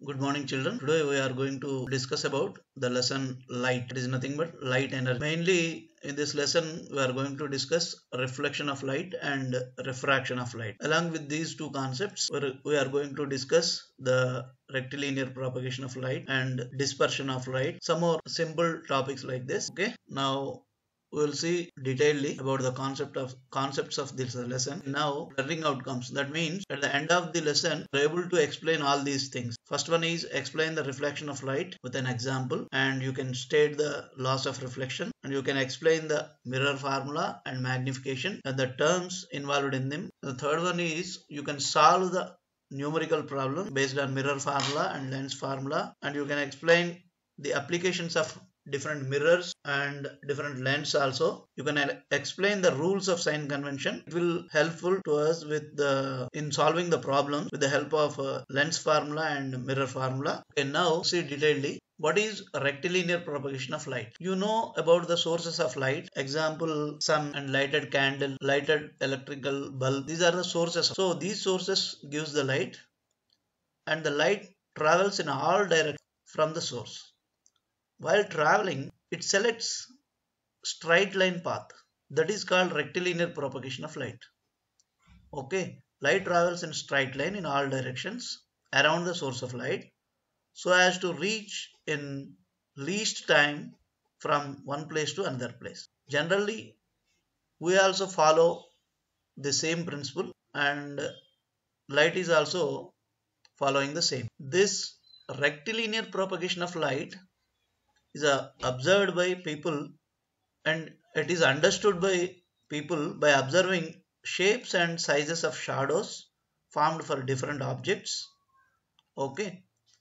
Good morning, children. Today we are going to discuss about the lesson light. It is nothing but light energy. Mainly in this lesson we are going to discuss reflection of light and refraction of light. Along with these two concepts, we are going to discuss the rectilinear propagation of light and dispersion of light. Some more simple topics like this. Okay. Now we will see detailedly about the concepts of this lesson. Now learning outcomes, that means at the end of the lesson we are able to explain all these things. First one is explain the reflection of light with an example, and you can state the laws of reflection, and you can explain the mirror formula and magnification and the terms involved in them. The third one is you can solve the numerical problem based on mirror formula and lens formula, and you can explain the applications of different mirrors and different lens. Also you can explain the rules of sign convention. It will helpful to us with the in solving the problem with the help of lens formula and mirror formula. Okay, now see detailedly what is rectilinear propagation of light. You know about the sources of light, example sun and lighted candle, lighted electrical bulb. These are the sources. So these sources gives the light, and the light travels in all directions from the source. While traveling, it selects straight line path. That is called rectilinear propagation of light. Okay, light travels in straight line in all directions around the source of light so as to reach in least time from one place to another place. Generally, we also follow the same principle, and light is also following the same. This rectilinear propagation of light is observed by people, and it is understood by people by observing shapes and sizes of shadows formed for different objects. Okay,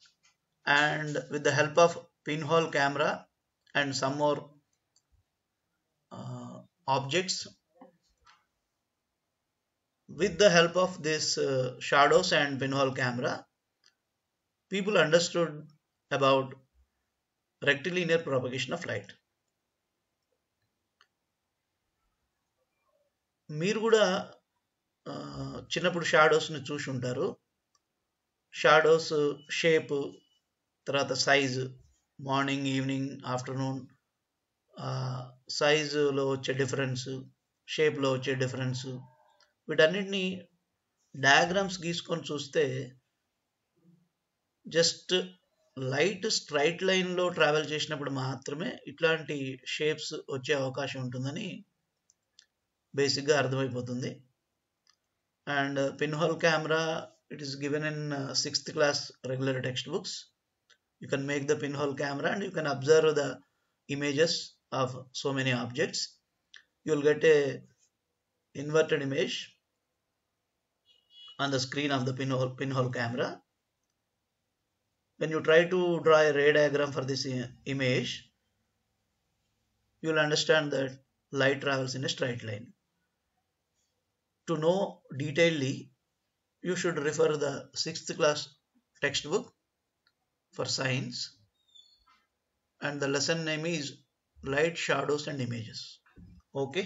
and with the help of pinhole camera and some more objects, with the help of this shadows and pinhole camera, people understood about rectilinear propagation of light. మీరు కూడా చిన్నప్పుడు షాడోస్ని చూసి ఉంటారు. Shadows shape, తర్వాత size, morning evening afternoon, సైజులో వచ్చే difference, షేప్లో వచ్చే డిఫరెన్స్, వీటన్నిటిని డయాగ్రామ్స్ గీసుకొని చూస్తే జస్ట్ లైట్ స్ట్రైట్ లైన్లో ట్రావెల్ చేసినప్పుడు మాత్రమే ఇట్లాంటి షేప్స్ వచ్చే అవకాశం ఉంటుందని బేసిక్గా అర్థమైపోతుంది. And pinhole camera, it is given in 6th class regular textbooks. You can make the pinhole camera and you can observe the images of so many objects. You will get a inverted image on the screen of the pinhole camera. When you try to draw a ray diagram for this image, you will understand that light travels in a straight line. To know detailedly, you should refer the 6th class textbook for science, and the lesson name is light, shadows and images. Okay,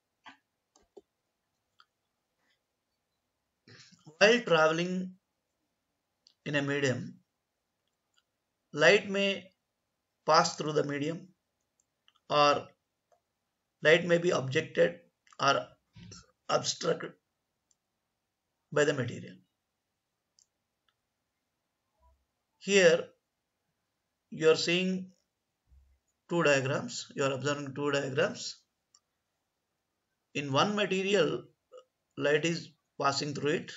while traveling in a medium, light may pass through the medium, or light may be objected or obstructed by the material. Here you are seeing two diagrams. You are observing two diagrams. In one material, light is passing through it,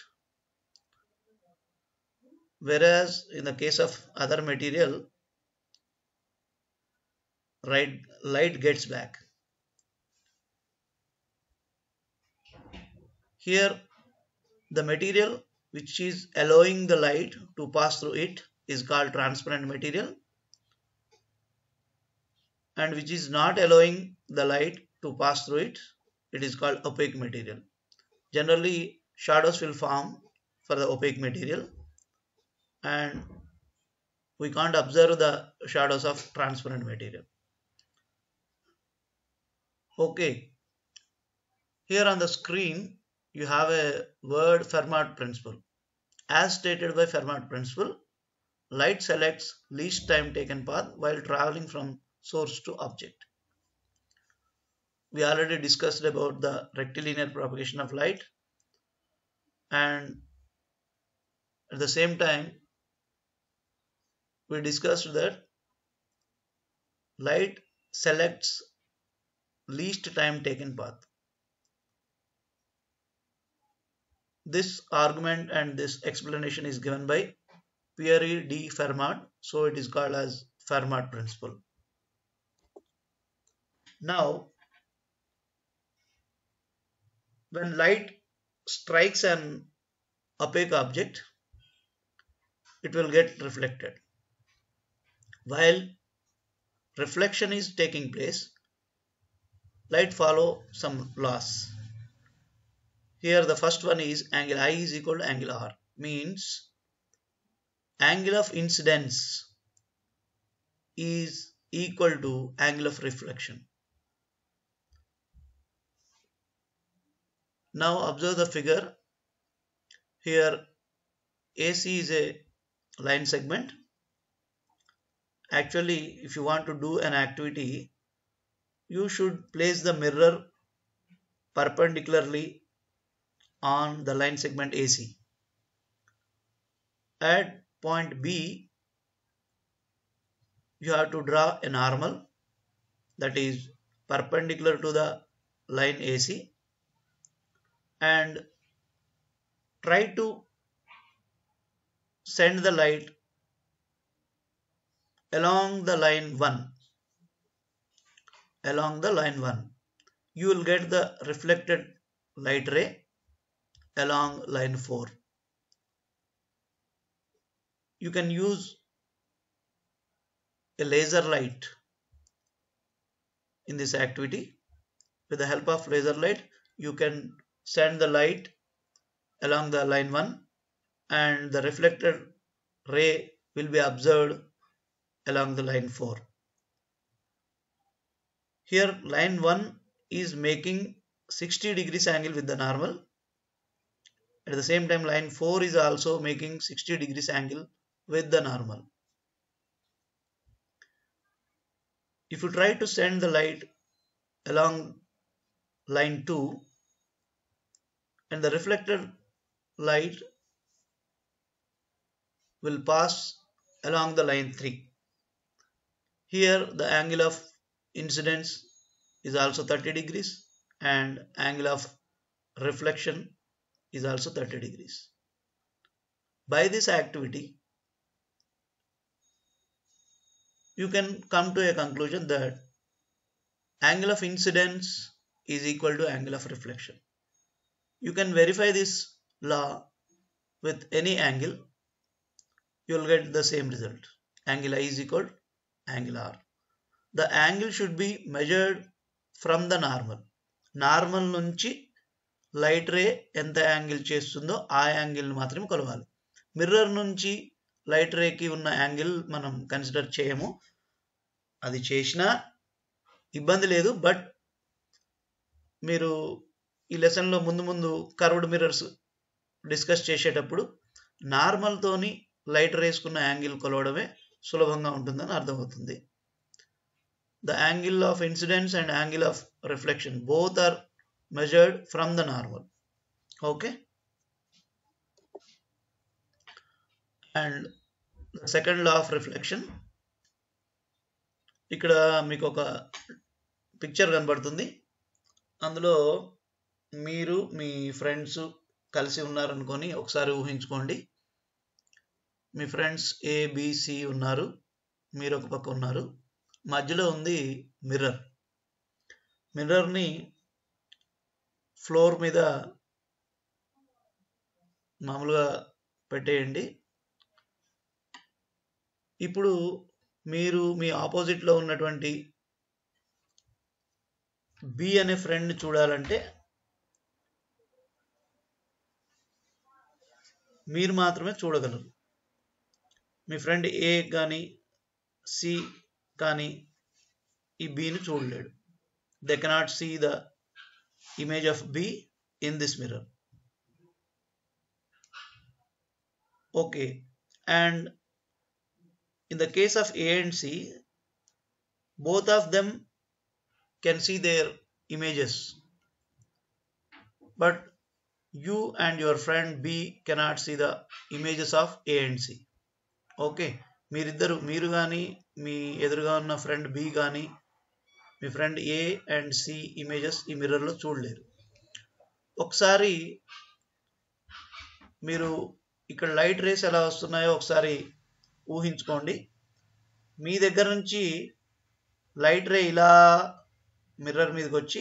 whereas in the case of other material, light gets back. Here the material which is allowing the light to pass through it is called transparent material, and which is not allowing the light to pass through it, it is called opaque material. Generally shadows will form for the opaque material, and we can't observe the shadows of transparent material. Okay, here on the screen you have a word Fermat principle. As stated by Fermat principle, light selects least time taken path while traveling from source to object. We already discussed about the rectilinear propagation of light, and at the same time we discussed that light selects least time taken path. This argument and this explanation is given by Pierre de Fermat, so it is called as Fermat principle. Now, when light strikes an opaque object, it will get reflected. While reflection is taking place, light follow some laws. Here the first one is angle I is equal to angle R, means angle of incidence is equal to angle of reflection. Now observe the figure. Here AC is a line segment. Actually, if you want to do an activity, you should place the mirror perpendicularly on the line segment AC. At point B, you have to draw a normal that is perpendicular to the line AC and try to send the light along the line 1. Along the line 1. You will get the reflected light ray along line 4. You can use a laser light in this activity. With the help of laser light, you can send the light along the line 1 and the reflected ray will be observed along the line 4. Here line 1 is making 60 degrees angle with the normal. At the same time line 4 is also making 60 degrees angle with the normal. If you try to send the light along line 2 and the reflected light will pass along the line 3. Here the angle of incidence is also 30 degrees and angle of reflection is also 30 degrees. By this activity, you can come to a conclusion that angle of incidence is equal to angle of reflection. You can verify this law with any angle. You will get the same result. Angle I is equal to angle R. The angle should be measured from the normal. Normal నుంచి light ray ఎంత angle చేస్తుందో ఆ యాంగిల్ని మాత్రమే కొలవాలి. Mirror నుంచి light రేకి ఉన్న angle మనం consider చేయము. అది చేసినా ఇబ్బంది లేదు. బట్ మీరు ఈ లెసన్లో ముందు కర్వ్డ్ మిర్రర్స్ డిస్కస్ చేసేటప్పుడు నార్మల్తోని లైట్ రేసుకున్న యాంగిల్ కొలవడమే సులభంగా ఉంటుందని అర్థమవుతుంది. The angle of incidence and angle of reflection both are measured from the normal. Okay. And the second law of reflection. ఇక్కడ మీకు ఒక పిక్చర్ కనబడుతుంది. అందులో మీరు మీ ఫ్రెండ్స్ కలిసి ఉన్నారనుకొని ఒకసారి ఊహించుకోండి. మీ ఫ్రెండ్స్ ABC ఉన్నారు, మీరు ఒక పక్క ఉన్నారు, మధ్యలో ఉంది మిర్రర్. మిర్రర్ని ఫ్లోర్ మీద మామూలుగా పెట్టేయండి. ఇప్పుడు మీరు మీ ఆపోజిట్లో ఉన్నటువంటి బి అనే ఫ్రెండ్ని చూడాలంటే మీరు మాత్రమే చూడగలరు. మీ ఫ్రెండ్ ఏ కానీ సి కానీ ఈ బిని చూడలేడు. They cannot see the image of B in this mirror. Okay, and In the case of A and C, both of them can see their images, but you and your friend B cannot see the images of A and C. Okay, మీరు కానీ మీ ఎదురుగా ఉన్న friend B కానీ మీ friend A and C images ఈ మిర్రర్లో చూడలేరు. ఒకసారి మీరు ఇక్కడ లైట్ రేస్ ఎలా వస్తున్నాయో ఒకసారి ఊహించుకోండి. మీ దగ్గర నుంచి లైట్ రే ఇలా మిర్రర్ మీదకి వచ్చి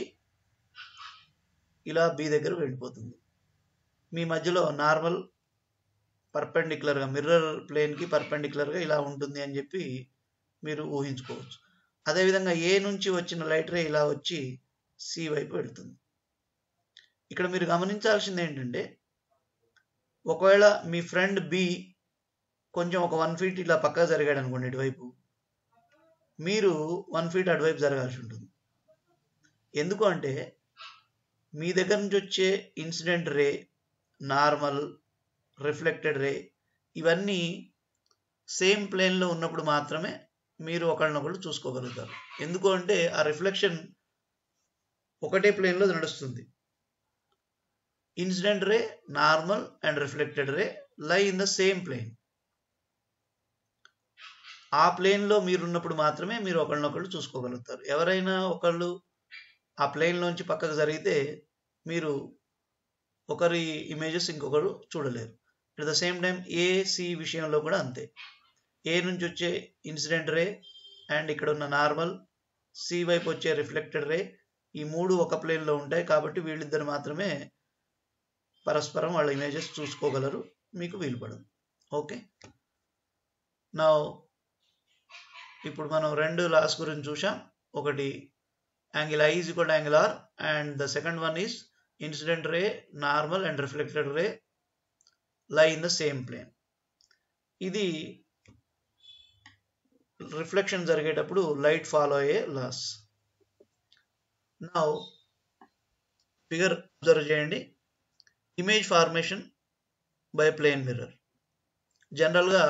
ఇలా బి దగ్గర వెళ్ళిపోతుంది. మీ మధ్యలో నార్మల్ పర్పెండిక్యులర్గా మిర్రర్ ప్లేన్కి పర్పెండిక్యులర్గా ఇలా ఉంటుంది అని చెప్పి మీరు ఊహించుకోవచ్చు. అదేవిధంగా ఏ నుంచి వచ్చిన లైట్ రే ఇలా వచ్చి సి వైపు వెళ్తుంది. ఇక్కడ మీరు గమనించాల్సింది ఏంటంటే, ఒకవేళ మీ ఫ్రెండ్ బి కొంచెం ఒక 1 ఫీట్ ఇలా పక్కగా జరిగాడు అనుకోండి ఇటువైపు, మీరు 1 ఫీట్ అటువైపు జరగాల్సి ఉంటుంది. ఎందుకు అంటే మీ దగ్గర నుంచి వచ్చే incident ray, normal, reflected ray ఇవన్నీ సేమ్ ప్లేన్లో ఉన్నప్పుడు మాత్రమే మీరు ఒకళ్ళనొకళ్ళు చూసుకోగలుగుతారు. ఎందుకు అంటే ఆ రిఫ్లెక్షన్ ఒకటే ప్లేన్లో నడుస్తుంది. Incident ray, normal and reflected ray lie in the same plane. ఆ ప్లేన్లో మీరున్నప్పుడు మాత్రమే మీరు ఒకళ్ళనొకళ్ళు చూసుకోగలుగుతారు. ఎవరైనా ఒకళ్ళు ఆ ప్లేన్లోంచి పక్కకు జరిగితే మీరు ఒకరి ఇమేజెస్ ఇంకొకరు చూడలేరు. At the same time A C విషయంలో కూడా అంతే. ఏ నుంచి వచ్చే ఇన్సిడెంట్ రే అండ్ ఇక్కడ ఉన్న నార్మల్, సి వైపు వచ్చే రిఫ్లెక్టెడ్ రే ఈ మూడు ఒక ప్లేన్లో ఉంటాయి. కాబట్టి వీళ్ళిద్దరు మాత్రమే పరస్పరం వాళ్ళ ఇమేజెస్ చూసుకోగలరు, మీకు వీలుపడదు. ఓకే, నా ఇప్పుడు మనం రెండు లాస్ గురించి చూసాం. ఒకటి angle I is equal to angle R and the second one is incident ray, normal and reflected ray lie in the same plane. ఇది రిఫ్లెక్షన్ జరిగేటప్పుడు లైట్ ఫాలో అయ్యే లాస్. నౌ ఫిగర్ అబ్జర్వ్ చేయండి. Image formation by plane mirror. జనరల్గా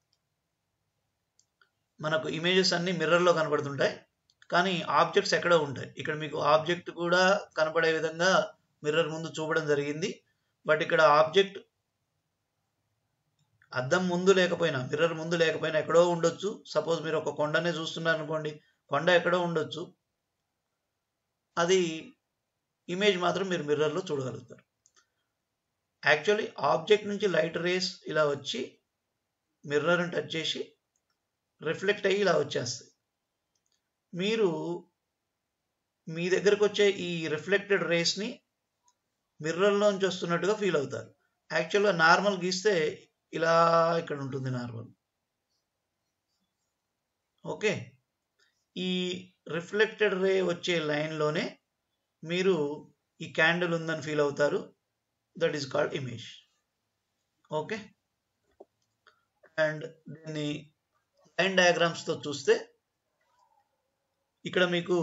మనకు images అన్ని మిర్రర్లో కనబడుతుంటాయి, కానీ objects ఎక్కడో ఉంటాయి. ఇక్కడ మీకు ఆబ్జెక్ట్ కూడా కనపడే విధంగా మిర్రర్ ముందు చూపడం జరిగింది. బట్ ఇక్కడ ఆబ్జెక్ట్ అద్దం ముందు లేకపోయినా, మిర్రర్ ముందు లేకపోయినా ఎక్కడో ఉండొచ్చు. సపోజ్ మీరు ఒక కొండనే చూస్తున్నారు అనుకోండి, కొండ ఎక్కడో ఉండొచ్చు. అది ఇమేజ్ మాత్రం మీరు మిర్రర్లో చూడగలుగుతారు. యాక్చువల్లీ ఆబ్జెక్ట్ నుంచి లైట్ రేస్ ఇలా వచ్చి మిర్రర్ని టచ్ చేసి రిఫ్లెక్ట్ అయ్యి ఇలా వచ్చేస్తాయి. మీరు మీ దగ్గరకు వచ్చే ఈ రిఫ్లెక్టెడ్ రేస్ని మిర్రర్లోంచి వస్తున్నట్టుగా ఫీల్ అవుతారు. యాక్చువల్గా నార్మల్ గీస్తే ఇలా ఇక్కడ ఉంటుంది నార్మల్. ఓకే, ఈ రిఫ్లెక్టెడ్ రే వచ్చే లైన్లోనే మీరు ఈ క్యాండిల్ ఉందని ఫీల్ అవుతారు. That is called image. Okay, and దీన్ని లైన్ డయాగ్రామ్స్తో చూస్తే ఇక్కడ మీకు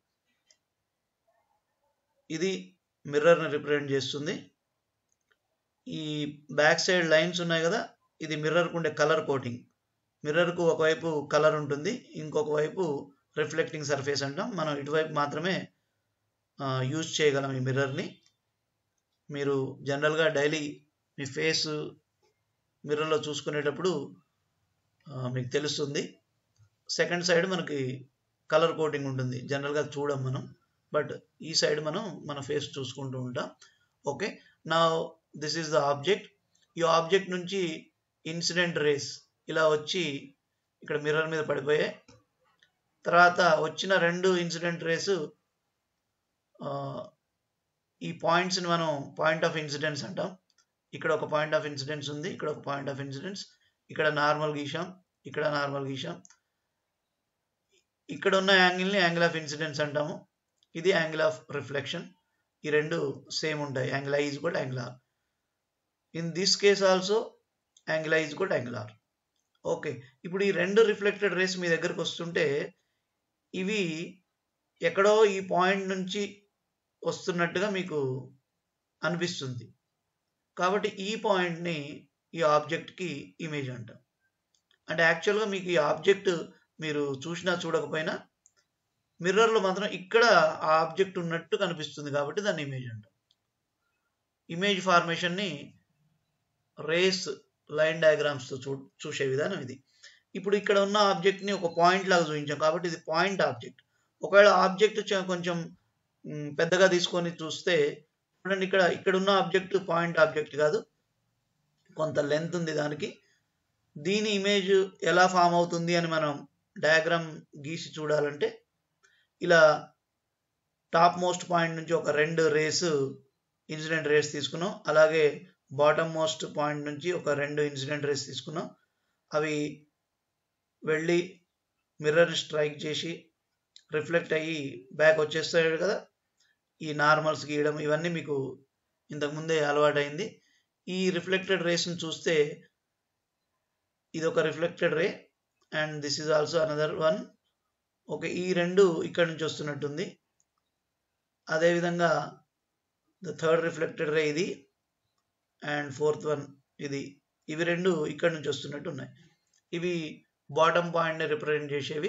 ఇది మిర్రర్ని రిప్రజెంట్ చేస్తుంది. ఈ బ్యాక్ సైడ్ లైన్స్ ఉన్నాయి కదా, ఇది మిర్రర్కు ఉండే కలర్ కోటింగ్. మిర్రర్కు ఒకవైపు కలర్ ఉంటుంది, ఇంకొక వైపు రిఫ్లెక్టింగ్ సర్ఫేస్ అంటాం. మనం ఇటువైపు మాత్రమే యూజ్ చేయగలం ఈ మిర్రర్ని. మీరు జనరల్గా డైలీ మీ ఫేస్ మిర్రర్లో చూసుకునేటప్పుడు మీకు తెలుస్తుంది. సెకండ్ సైడ్ మనకి కలర్ కోటింగ్ ఉంటుంది, జనరల్గా చూడం మనం. బట్ ఈ సైడ్ మనం మన ఫేస్ చూసుకుంటూ ఉంటాం. ఓకే, నా దిస్ ఈజ్ ద ఆబ్జెక్ట్. ఈ ఆబ్జెక్ట్ నుంచి ఇన్సిడెంట్ రేస్ ఇలా వచ్చి ఇక్కడ మిర్రర్ మీద పడిపోయాయి. తర్వాత వచ్చిన రెండు ఇన్సిడెంట్ రేసు ఈ పాయింట్స్ని మనం పాయింట్ ఆఫ్ ఇన్సిడెన్స్ అంటాం. ఇక్కడ ఒక పాయింట్ ఆఫ్ ఇన్సిడెన్స్ ఉంది, ఇక్కడ ఒక పాయింట్ ఆఫ్ ఇన్సిడెన్స్. ఇక్కడ నార్మల్ గీసాం, ఇక్కడ నార్మల్ గీసాం. ఇక్కడ ఉన్న యాంగిల్ని యాంగిల్ ఆఫ్ ఇన్సిడెన్స్ అంటాము. ఇది యాంగిల్ ఆఫ్ రిఫ్లెక్షన్. ఈ రెండు సేమ్ ఉంటాయి. Angle I is equal to angle R. In this case also angle I is equal to angle R. Okay, ఇప్పుడు ఈ రెండు రిఫ్లెక్టెడ్ రేస్ మీ దగ్గరకు వస్తుంటే ఇవి ఎక్కడో ఈ పాయింట్ నుంచి వస్తున్నట్టుగా మీకు అనిపిస్తుంది. కాబట్టి ఈ పాయింట్ని ఈ ఆబ్జెక్ట్కి ఇమేజ్ అంటాం. అంటే యాక్చువల్గా మీకు ఈ ఆబ్జెక్ట్ మీరు చూసినా చూడకపోయినా మిర్రర్లో మాత్రం ఇక్కడ ఆ ఆబ్జెక్ట్ ఉన్నట్టు కనిపిస్తుంది కాబట్టి దాన్ని ఇమేజ్ అంటాం. ఇమేజ్ ఫార్మేషన్ని రేస్ లైన్ డయాగ్రామ్స్తో చూసే విధానం ఇది. ఇప్పుడు ఇక్కడ ఉన్న ఆబ్జెక్ట్ని ఒక పాయింట్ లాగా చూపించాం కాబట్టి ఇది పాయింట్ ఆబ్జెక్ట్. ఒకవేళ ఆబ్జెక్ట్ కొంచెం పెద్దగా తీసుకొని చూస్తే చూడండి, ఇక్కడ ఉన్న ఆబ్జెక్ట్ పాయింట్ ఆబ్జెక్ట్ కాదు, కొంత లెంత్ ఉంది దానికి. దీని ఇమేజ్ ఎలా ఫామ్ అవుతుంది అని మనం డయాగ్రామ్ గీసి చూడాలంటే ఇలా టాప్ మోస్ట్ పాయింట్ నుంచి ఒక 2 రేస్ ఇన్సిడెంట్ రేస్ తీసుకున్నాం, అలాగే బాటమ్ మోస్ట్ పాయింట్ నుంచి ఒక 2 ఇన్సిడెంట్ రేస్ తీసుకున్నాం. అవి వెళ్ళి మిర్రర్ని స్ట్రైక్ చేసి రిఫ్లెక్ట్ అయ్యి బ్యాక్ వచ్చేస్తాడు కదా. ఈ నార్మల్స్ గీయడం ఇవన్నీ మీకు ఇంతకుముందే అలవాటైంది. ఈ రిఫ్లెక్టెడ్ రేస్ని చూస్తే ఇది ఒక reflected ray and this is also another one. Okay, ఈ 2 ఇక్కడ నుంచి వస్తున్నట్టుంది. అదేవిధంగా ద థర్డ్ రిఫ్లెక్టెడ్ రే ఇది అండ్ ఫోర్త్ వన్ ఇది. ఇవి 2 ఇక్కడ నుంచి వస్తున్నట్టు ఉన్నాయి. ఇవి బాటమ్ పాయింట్ని రిప్రజెంట్ చేసేవి,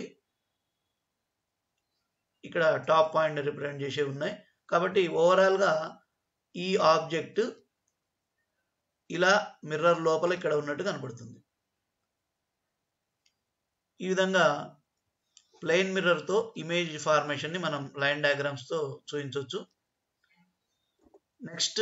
ఇక్కడ టాప్ పాయింట్ని రిప్రజెంట్ చేసేవి ఉన్నాయి. కాబట్టి ఓవరాల్గా ఈ ఆబ్జెక్ట్ ఇలా మిర్రర్ లోపల ఇక్కడ ఉన్నట్టు కనపడుతుంది. ఈ విధంగా ప్లెయిన్ మిర్రర్తో ఇమేజ్ ఫార్మేషన్ని మనం లైన్ డయాగ్రామ్స్తో చూపించవచ్చు. నెక్స్ట్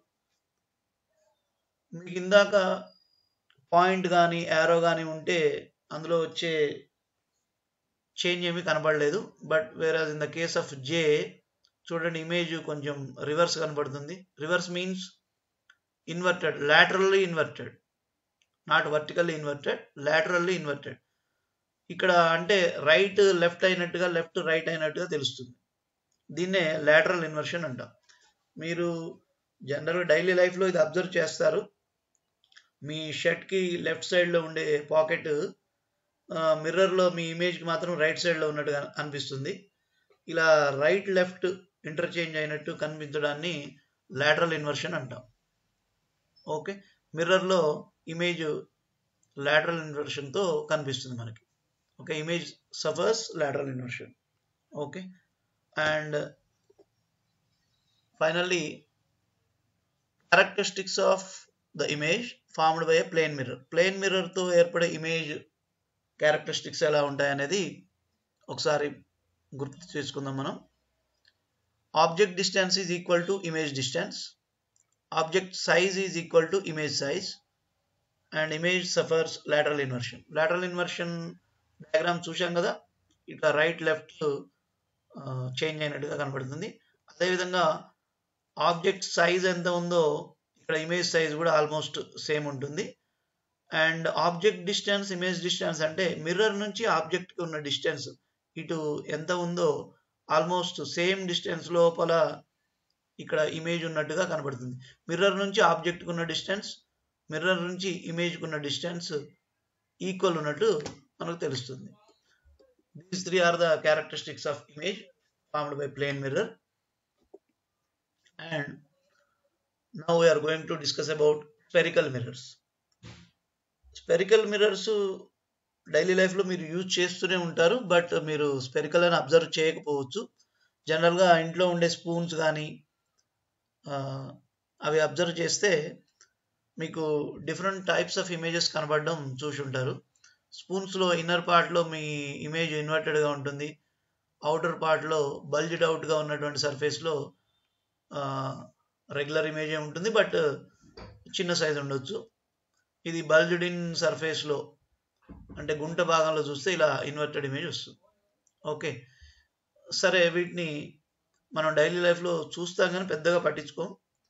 మీకు ఇందాక పాయింట్ కానీ యారో కానీ ఉంటే అందులో వచ్చే చేంజ్ ఏమీ కనబడలేదు. But whereas in the case of J చూడండి, ఇమేజ్ కొంచెం రివర్స్ కనబడుతుంది. Reverse means inverted, laterally inverted, not vertically inverted, laterally inverted. ఇక్కడ అంటే రైట్ లెఫ్ట్ అయినట్టుగా, లెఫ్ట్ రైట్ అయినట్టుగా తెలుస్తుంది. దీన్నే లాటరల్ ఇన్వర్షన్ అంటాం. మీరు జనరల్గా డైలీ లైఫ్లో ఇది అబ్జర్వ్ చేస్తారు. మీ షర్ట్కి లెఫ్ట్ సైడ్లో ఉండే పాకెట్ మిర్రర్లో మీ ఇమేజ్కి మాత్రం రైట్ సైడ్లో ఉన్నట్టుగా అనిపిస్తుంది. ఇలా రైట్ లెఫ్ట్ ఇంటర్చేంజ్ అయినట్టు కనిపించడాన్ని లాటరల్ ఇన్వర్షన్ అంటాం. ఓకే, మిర్రర్లో ఇమేజ్ లాటరల్ ఇన్వర్షన్తో కనిపిస్తుంది మనకి. Okay, image suffers lateral inversion. Okay, and finally characteristics of the image formed by a plane mirror. Plane మిర్రర్తో ఏర్పడే ఇమేజ్ క్యారెక్టరిస్టిక్స్ ఎలా ఉంటాయనేది ఒకసారి గుర్తు చేసుకుందాం మనం. Object distance is equal to image distance, object size is equal to image size, and image suffers lateral inversion. Lateral inversion diagram చూసాం కదా, ఇట్లా రైట్ లెఫ్ట్ చేంజ్ అయినట్టుగా కనబడుతుంది. అదేవిధంగా ఆబ్జెక్ట్ సైజ్ ఎంత ఉందో ఇక్కడ ఇమేజ్ సైజ్ కూడా ఆల్మోస్ట్ సేమ్ ఉంటుంది. And object distance, image distance అంటే మిర్రర్ నుంచి ఆబ్జెక్ట్కి ఉన్న డిస్టెన్స్ ఇటు ఎంత ఉందో ఆల్మోస్ట్ సేమ్ డిస్టెన్స్ లోపల ఇక్కడ ఇమేజ్ ఉన్నట్టుగా కనబడుతుంది. మిర్రర్ నుంచి ఆబ్జెక్ట్కి ఉన్న డిస్టెన్స్, మిర్రర్ నుంచి ఇమేజ్కి ఉన్న డిస్టెన్స్ ఈక్వల్ ఉన్నట్టు మనకు తెలుస్తుంది. These 3 are the characteristics of image formed by plane mirror. And now we are going to discuss about spherical mirrors. Spherical mirrors daily లైఫ్లో మీరు యూజ్ చేస్తూనే ఉంటారు, బట్ మీరు స్పెరికల్ అని అబ్జర్వ్ చేయకపోవచ్చు. జనరల్గా ఇంట్లో ఉండే స్పూన్స్ కానీ అవి అబ్జర్వ్ చేస్తే మీకు డిఫరెంట్ టైప్స్ ఆఫ్ ఇమేజెస్ కనబడడం చూసి ఉంటారు. స్పూన్స్లో ఇన్నర్ పార్ట్లో మీ ఇమేజ్ ఇన్వర్టెడ్గా ఉంటుంది, అవుటర్ పార్ట్లో బల్జ్డ్ అవుట్గా ఉన్నటువంటి సర్ఫేస్లో రెగ్యులర్ ఇమేజే ఉంటుంది, బట్ చిన్న సైజ్ ఉండొచ్చు. ఇది బల్జ్డ్ ఇన్ సర్ఫేస్లో అంటే గుంట భాగంలో చూస్తే ఇలా ఇన్వర్టెడ్ ఇమేజ్ వస్తుంది. ఓకే, సరే, వీటిని మనం డైలీ లైఫ్లో చూస్తాం కానీ పెద్దగా పట్టించుకోం.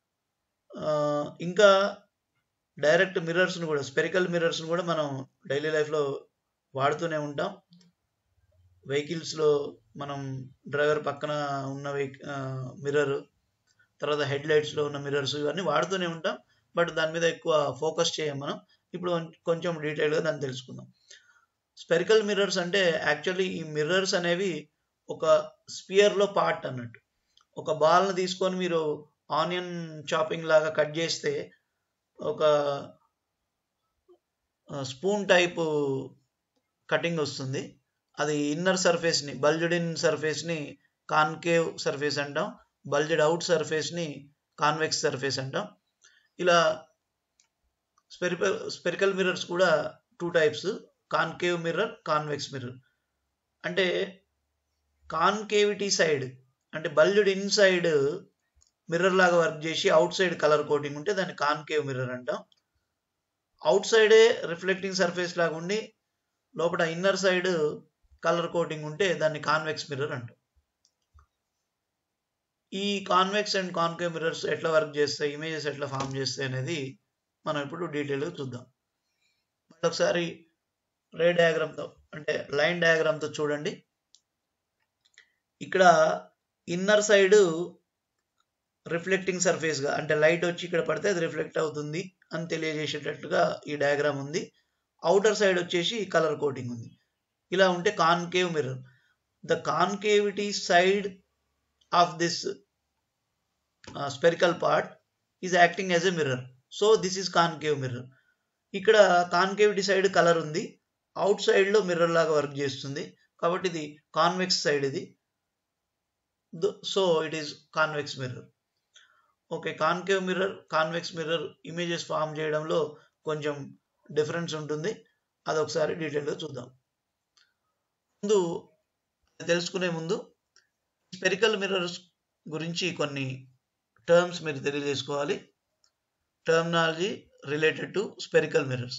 ఇంకా డైరెక్ట్ మిర్రర్స్ని కూడా, స్పెరికల్ మిర్రర్స్ని కూడా మనం డైలీ లైఫ్లో వాడుతూనే ఉంటాం. వెహికల్స్లో మనం డ్రైవర్ పక్కన ఉన్న మిర్రర్, తర్వాత హెడ్ లైట్స్లో ఉన్న మిర్రర్స్, ఇవన్నీ వాడుతూనే ఉంటాం, బట్ దాని మీద ఎక్కువ ఫోకస్ చేయం మనం. ఇప్పుడు కొంచెం డీటెయిల్గా దాన్ని తెలుసుకుందాం. స్పెరికల్ మిర్రర్స్ అంటే యాక్చువల్లీ ఈ మిర్రర్స్ అనేవి ఒక స్పియర్లో పార్ట్ అన్నట్టు. ఒక బాల్ని తీసుకొని మీరు ఆనియన్ చాపింగ్ లాగా కట్ చేస్తే ఒక స్పూన్ టైపు కటింగ్ వస్తుంది. అది ఇన్నర్ సర్ఫేస్ని, బల్జ్డ్ ఇన్ సర్ఫేస్ని కాన్కేవ్ సర్ఫేస్ అంటాం, బల్జ్డ్ అవుట్ సర్ఫేస్ని కాన్వెక్స్ సర్ఫేస్ అంటాం. ఇలా స్పెరికల్ మిర్రర్స్ కూడా 2 types, concave mirror, convex mirror. అంటే కాన్కేవిటీ సైడ్ అంటే బల్జ్డ్ ఇన్ సైడ్ మిర్రర్ లాగా వర్క్ చేసి అవుట్ సైడ్ కలర్ కోటింగ్ ఉంటే దాన్ని కాన్కేవ్ మిర్రర్ అంటాం. అవుట్ సైడే రిఫ్లెక్టింగ్ సర్ఫేస్ లాగా ఉండి లోపల ఇన్నర్ సైడ్ కలర్ కోటింగ్ ఉంటే దాన్ని కాన్వెక్స్ మిర్రర్ అంటాం. ఈ కాన్వెక్స్ అండ్ కాన్కేవ్ మిర్రర్స్ ఎట్లా వర్క్ చేస్తాయి, ఇమేజెస్ ఎట్లా ఫామ్ చేస్తాయి అనేది మనం ఇప్పుడు డీటెయిల్గా చూద్దాం. ఒకసారి రే డయాగ్రామ్తో అంటే లైన్ డయాగ్రామ్తో చూడండి. ఇక్కడ ఇన్నర్ సైడ్ రిఫ్లెక్టింగ్ సర్ఫేస్గా అంటే లైట్ వచ్చి ఇక్కడ పడితే అది రిఫ్లెక్ట్ అవుతుంది అని తెలియజేసేటట్టుగా ఈ డయాగ్రామ్ ఉంది. అవుటర్ సైడ్ వచ్చేసి కలర్ కోటింగ్ ఉంది. ఇలా ఉంటే concave mirror. The concavity side of this spherical part is acting as a mirror. So this is concave mirror. ఇక్కడ కాన్కేవిటీ సైడ్ కలర్ ఉంది, అవుట్ సైడ్లో మిర్రర్ లాగా వర్క్ చేస్తుంది కాబట్టి ఇది కాన్వెక్స్ సైడ్ ఇది. So it is convex mirror. Okay, concave mirror, convex mirror images form చేయడంలో కొంచెం డిఫరెన్స్ ఉంటుంది. అదొకసారి డీటెయిల్గా చూద్దాం. ముందు తెలుసుకునే ముందు స్పెరికల్ మిర్రర్స్ గురించి కొన్ని టర్మ్స్ మీరు తెలియజేసుకోవాలి. Terminology related to spherical mirrors.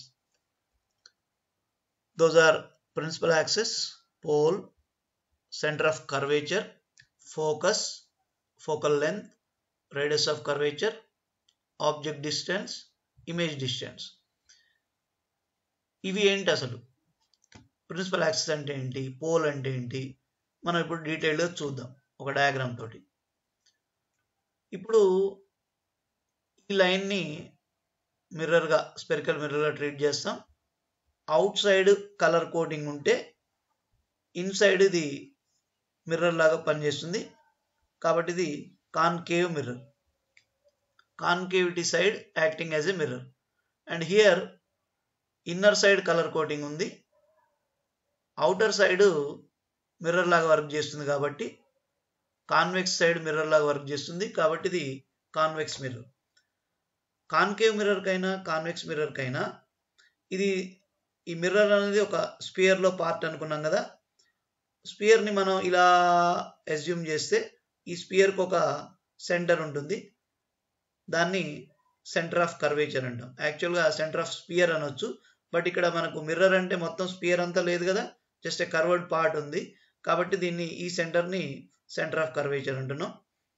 Those are principal axis, pole, center of curvature, focus, focal length, radius of curvature, object distance, image distance. ఇవి ఏంటి అసలు? ప్రిన్సిపల్ యాక్సిస్ అంటే ఏంటి, పోల్ అంటే ఏంటి, మనం ఇప్పుడు డీటెయిల్గా చూద్దాం ఒక డయాగ్రామ్ తోటి. ఇప్పుడు ఈ లైన్ని మిర్రర్గా, స్పెరికల్ మిర్రర్గా ట్రీట్ చేస్తాం. అవుట్ సైడ్ కలర్ కోటింగ్ ఉంటే ఇన్సైడ్ ఇది మిర్రర్ లాగా పనిచేస్తుంది కాబట్టి ఇది concave mirror. Concavity side acting as a mirror. And here inner side colour coating ఉంది, అవుటర్ సైడ్ మిర్రర్ లాగా వర్క్ చేస్తుంది కాబట్టి కాన్వెక్స్ సైడ్ మిర్రర్ లాగా వర్క్ చేస్తుంది కాబట్టి ఇది కాన్వెక్స్ మిర్రర్. కాన్కేవ్ మిర్రర్ కైనా కాన్వెక్స్ మిర్రర్ కైనా ఇది ఈ మిర్రర్ అనేది ఒక స్పియర్లో పార్ట్ అనుకున్నాం కదా. స్పియర్ని మనం ఇలా అస్యూమ్ చేస్తే ఈ స్పియర్కి ఒక సెంటర్ ఉంటుంది, దాన్ని సెంటర్ ఆఫ్ కర్వేచర్ అంటాం. యాక్చువల్గా సెంటర్ ఆఫ్ స్పియర్ అనొచ్చు, బట్ ఇక్కడ మనకు మిర్రర్ అంటే మొత్తం స్పియర్ అంతా లేదు కదా, జస్ట్ ఏ కర్వర్డ్ పార్ట్ ఉంది కాబట్టి దీన్ని ఈ సెంటర్ని సెంటర్ ఆఫ్ కర్వేచర్ అంటున్నాం.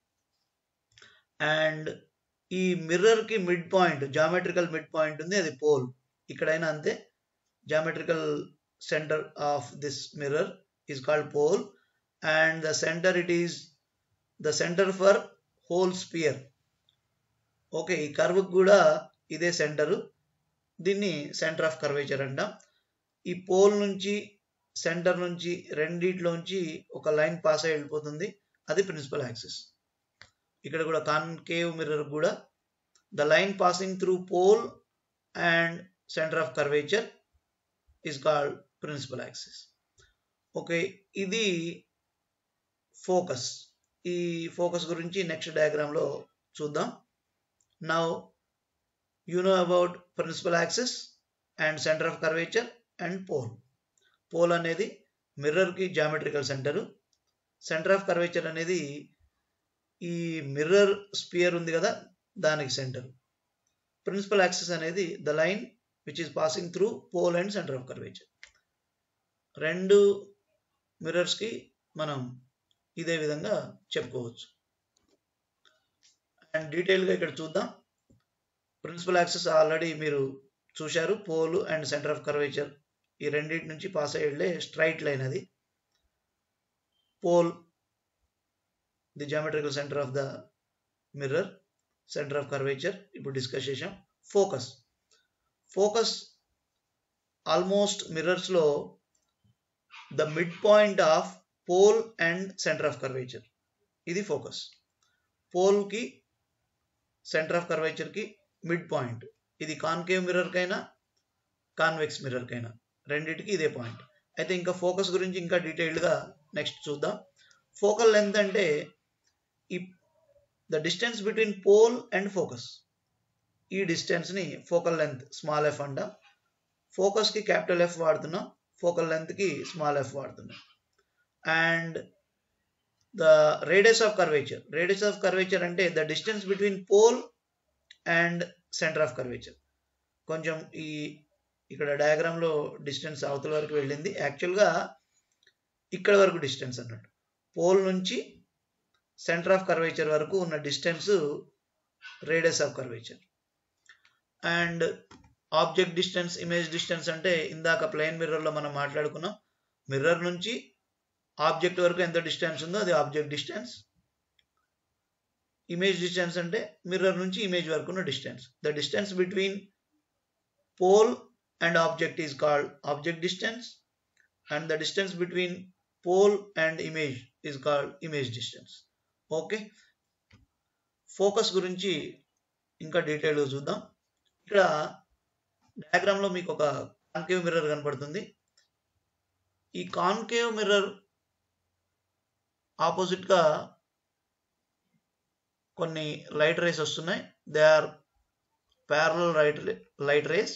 అండ్ ఈ మిర్రర్కి mid point, geometrical mid point ఉంది, అది పోల్. ఇక్కడైనా అంతే, geometrical center of this mirror is called pole and the center, it is the center for whole sphere. ఓకే, ఈ కర్వ్ కూడా ఇదే సెంటరు, దీన్ని సెంటర్ ఆఫ్ కర్వేచర్ అంటాం. ఈ పోల్ నుంచి సెంటర్ నుంచి రెండిట్లోంచి ఒక లైన్ పాస్ అయి వెళ్ళిపోతుంది, అది ప్రిన్సిపల్ యాక్సిస్. ఇక్కడ కూడా కాన్కేవ్ మిర్రర్ కూడా the line passing through pole and centre of curvature is called principal axis. Okay, ఇది ఫోకస్. ఈ ఫోకస్ గురించి నెక్స్ట్ డయాగ్రామ్లో చూద్దాం. Now you know about principal axis and centre of curvature and pole. Pole అనేది మిర్రర్కి geometrical centre, centre of curvature అనేది ఈ mirror sphere ఉంది కదా దానికి సెంటర్. ప్రిన్సిపల్ యాక్సిస్ అనేది the line which is passing through pole and center of curvature. రెండు మిర్రర్స్కి మనం ఇదే విధంగా చెప్పుకోవచ్చు. అండ్ డీటెయిల్గా ఇక్కడ చూద్దాం. ప్రిన్సిపల్ యాక్సిస్ ఆల్రెడీ మీరు చూశారు, pole and centre of curvature ఈ రెండింటి నుంచి పాస్ అయ్యి వెళ్ళే స్ట్రైట్ లైన్ అది. Pole the geometrical centre of the mirror, centre of curvature ఇప్పుడు డిస్కస్ చేసాం. ఫోకస్. ఫోకస్ ఆల్మోస్ట్ మిర్రర్స్లో the mid point of pole and centre of curvature, ఇది ఫోకస్. పోల్కి సెంటర్ ఆఫ్ కర్వేచర్కి మిడ్ పాయింట్, ఇది కాన్కేవ్ మిర్రర్ కైనా convex mirror కైనా రెండింటికి ఇదే పాయింట్. అయితే ఇంకా ఫోకస్ గురించి ఇంకా డీటెయిల్డ్గా నెక్స్ట్ చూద్దాం. ఫోకల్ లెంత్ అంటే ఈ the distance between pole and focus, ఈ డిస్టెన్స్ని ఫోకల్ లెంత్ స్మాల్ ఎఫ్ అంటాం. ఫోకస్కి క్యాపిటల్ ఎఫ్ వాడుతున్నాం, ఫోకల్ లెంత్కి స్మాల్ ఎఫ్ వాడుతున్నాం. And the radius of curvature, radius of curvature అంటే the distance between pole and centre of curvature. కొంచెం ఇక్కడ డయాగ్రామ్లో డిస్టెన్స్ అవతల వరకు వెళ్ళింది, యాక్చువల్గా ఇక్కడ వరకు డిస్టెన్స్ అన్నట్టు. పోల్ నుంచి సెంటర్ ఆఫ్ కర్వేచర్ వరకు ఉన్న distance radius of curvature. And object distance, image distance అంటే ఇందాక ప్లెయిన్ మిర్రర్లో మనం మాట్లాడుకున్నాం. మిర్రర్ నుంచి ఆబ్జెక్ట్ వరకు ఎంత డిస్టెన్స్ ఉందో అది ఆబ్జెక్ట్ డిస్టెన్స్. ఇమేజ్ డిస్టెన్స్ అంటే మిర్రర్ నుంచి ఇమేజ్ వరకు ఉన్న distance. The distance between pole and object is called object distance, and the distance between pole and image is called image distance. Okay, focus గురించి ఇంకా డీటెయిల్గా చూద్దాం. ఇక్కడ డయాగ్రామ్లో మీకు ఒక కాన్కేవ్ మిర్రర్ కనపడుతుంది. ఈ కాన్కేవ్ మిర్రర్ ఆపోజిట్గా కొన్ని లైట్ రేస్ వస్తున్నాయి. They are parallel light rays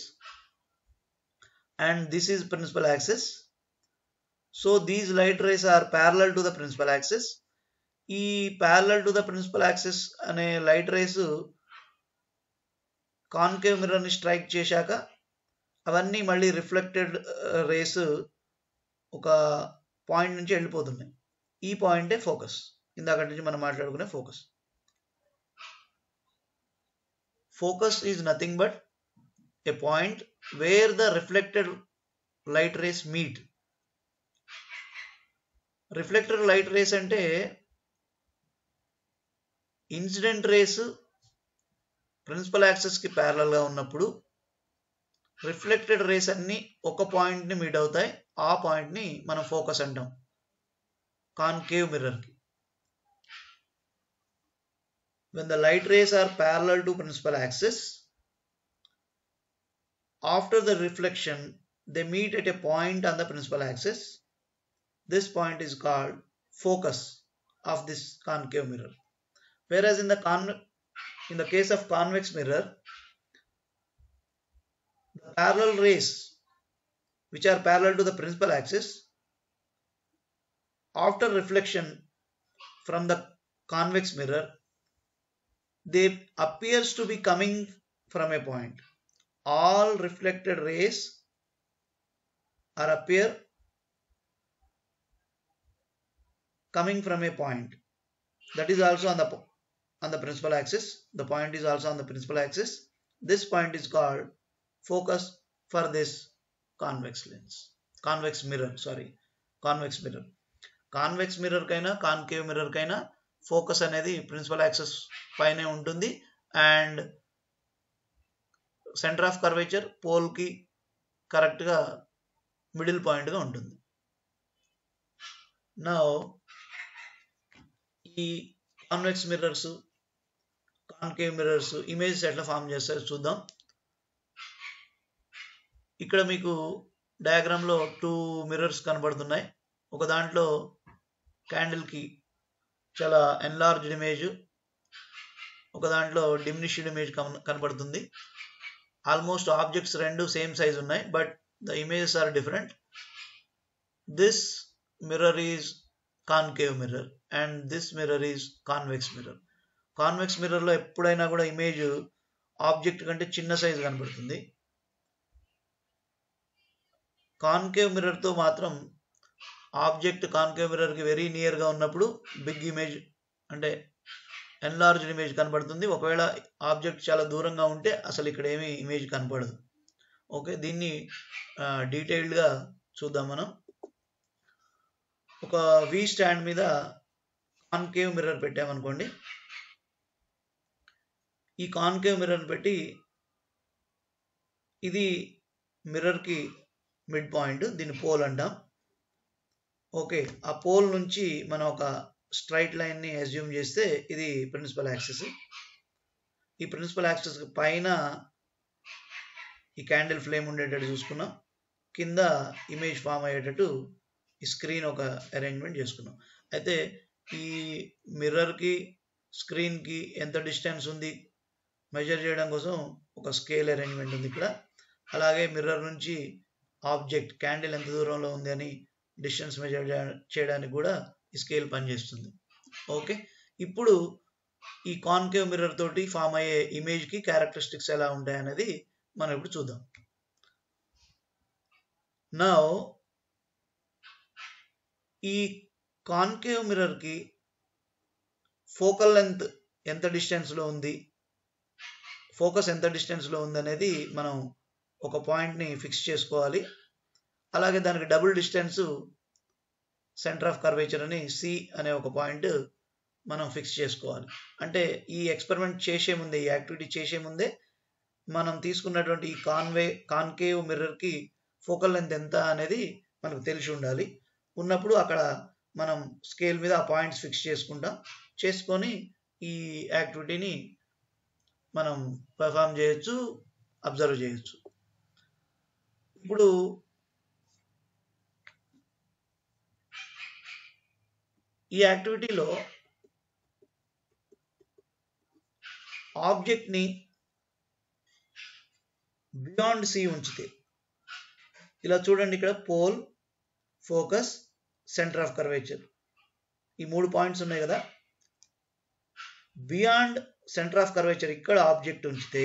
and this is principal axis. So these light rays are parallel to the principal axis. ఈ parallel to the principal axis అనే light rays concave mirror ని strike చేశాక అవన్నీ మళ్ళీ reflected race ఒక point నుంచి వెళ్ళిపోతున్నాయి. ఈ పాయింటే ఫోకస్, ఇందాక నుంచి మనం మాట్లాడుకునే focus. Focus is nothing but a point where the reflected light rays meet. Reflected light rays అంటే ఇన్సిడెంట్ రేస్ ప్రిన్సిపల్ యాక్సిస్ కి ప్యారలల్ గా ఉన్నప్పుడు రిఫ్లెక్టెడ్ రేస్ అన్ని ఒక పాయింట్ ని మీట్ అవుతాయి. ఆ పాయింట్ ని మనం ఫోకస్ అంటాం కాన్కేవ్ మిర్రర్ కి. When the light rays are parallel to principal axis, after the reflection they meet at a point on the principal axis. This point is called focus of this concave mirror. Whereas in the case of convex mirror, the parallel rays which are parallel to the principal axis, after reflection from the convex mirror, they appears to be coming from a point. All reflected rays are appear coming from a point that is also on the principal axis. The point is also on the principal axis. This point is called focus for this convex mirror. Convex mirror కైనా concave mirror కైనా focus అనేది principal axis పైనే ఉంటుంది and centre of curvature pole కి correct గా middle point గా ఉంటుంది. Now ఈ convex mirrors, concave mirrors images ఎట్లా ఫామ్ చేస్తారో చూద్దాం. ఇక్కడ మీకు డయాగ్రామ్ లో 2 మిర్రర్స్ కనబడుతున్నాయి. ఒక దాంట్లో క్యాండిల్ కి చాలా ఎన్లార్జ్డ్ ఇమేజ్, ఒక దాంట్లో డిమినిష్డ్ ఇమేజ్ కనబడుతుంది. ఆల్మోస్ట్ ఆబ్జెక్ట్స్ రెండు సేమ్ సైజ్ ఉన్నాయి but the images are different. This mirror is concave mirror and this mirror is convex mirror. Convex mirror లో ఎప్పుడైనా కూడా ఇమేజ్ ఆబ్జెక్ట్ కంటే చిన్న సైజ్ కనబడుతుంది. కాన్కేవ్ మిర్రర్ తో మాత్రం ఆబ్జెక్ట్ కాన్కేవ్ మిర్రర్ కి వెరీ నియర్ గా ఉన్నప్పుడు బిగ్ ఇమేజ్ అంటే ఎన్లార్జ్డ్ ఇమేజ్ కనబడుతుంది. ఒకవేళ ఆబ్జెక్ట్ చాలా దూరంగా ఉంటే అసలు ఇక్కడ ఏమీ ఇమేజ్ కనపడదు. ఓకే, దీన్ని డీటెయిల్డ్ గా చూద్దాం మనం. ఒక వి స్టాండ్ మీద కాన్కేవ్ మిర్రర్ పెట్టామనుకోండి. ఈ కాన్కేవ్ మిర్రర్ పెట్టి ఇది మిర్రర్ కి మిడ్ పాయింట్, దీన్ని పోల్ అంటాం. ఓకే, ఆ పోల్ నుంచి మనం ఒక స్ట్రైట్ లైన్ ని అజ్యూమ్ చేస్తే ఇది ప్రిన్సిపల్ యాక్సిస్. ఈ ప్రిన్సిపల్ యాక్సిస్ పైన ఈ క్యాండిల్ ఫ్లేమ్ ఉండేటట్టు చూసుకున్నాం. కింద ఇమేజ్ ఫామ్ అయ్యేటట్టు ఈ స్క్రీన్ ఒక అరేంజ్మెంట్ చేసుకున్నాం. అయితే ఈ మిర్రర్కి స్క్రీన్కి ఎంత డిస్టెన్స్ ఉంది మెజర్ చేయడం కోసం ఒక స్కేల్ అరేంజ్మెంట్ ఉంది ఇక్కడ. అలాగే మిర్రర్ నుంచి ఆబ్జెక్ట్ క్యాండిల్ ఎంత దూరంలో ఉంది అని డిస్టెన్స్ మెజర్ చేయడానికి కూడా ఈ స్కేల్ పనిచేస్తుంది. ఓకే, ఇప్పుడు ఈ కాన్కేవ్ మిర్రర్ తోటి ఫామ్ అయ్యే ఇమేజ్కి క్యారెక్టరిస్టిక్స్ ఎలా ఉంటాయి అనేది మనం ఇప్పుడు చూద్దాం. నౌ ఈ కాన్కేవ్ మిర్రర్కి ఫోకల్ లెంత్ ఎంత డిస్టెన్స్లో ఉంది, ఫోకస్ ఎంత డిస్టెన్స్లో ఉంది అనేది మనం ఒక పాయింట్ని ఫిక్స్ చేసుకోవాలి. అలాగే దానికి double distance centre of curvature అని సి అనే ఒక పాయింట్ మనం ఫిక్స్ చేసుకోవాలి. అంటే ఈ ఎక్స్పెరిమెంట్ చేసే ముందే, ఈ యాక్టివిటీ చేసే ముందే మనం తీసుకున్నటువంటి ఈ కాన్కేవ్ మిర్రర్కి ఫోకల్ లెంత్ ఎంత అనేది మనకు తెలిసి ఉండాలి. ఉన్నప్పుడు అక్కడ మనం స్కేల్ మీద ఆ పాయింట్స్ ఫిక్స్ చేసుకొని ఈ యాక్టివిటీని మనం పర్ఫామ్ చేయొచ్చు, అబ్జర్వ్ చేయొచ్చు. ఇప్పుడు ఈ యాక్టివిటీలో ఆబ్జెక్ట్ని బియాండ్ సి ఉంచితే, ఇలా చూడండి, ఇక్కడ pole, focus, centre of curvature ఈ 3 పాయింట్స్ ఉన్నాయి కదా. బియాండ్ సెంటర్ ఆఫ్ కర్వేచర్ ఇక్కడ ఆబ్జెక్ట్ ఉంచితే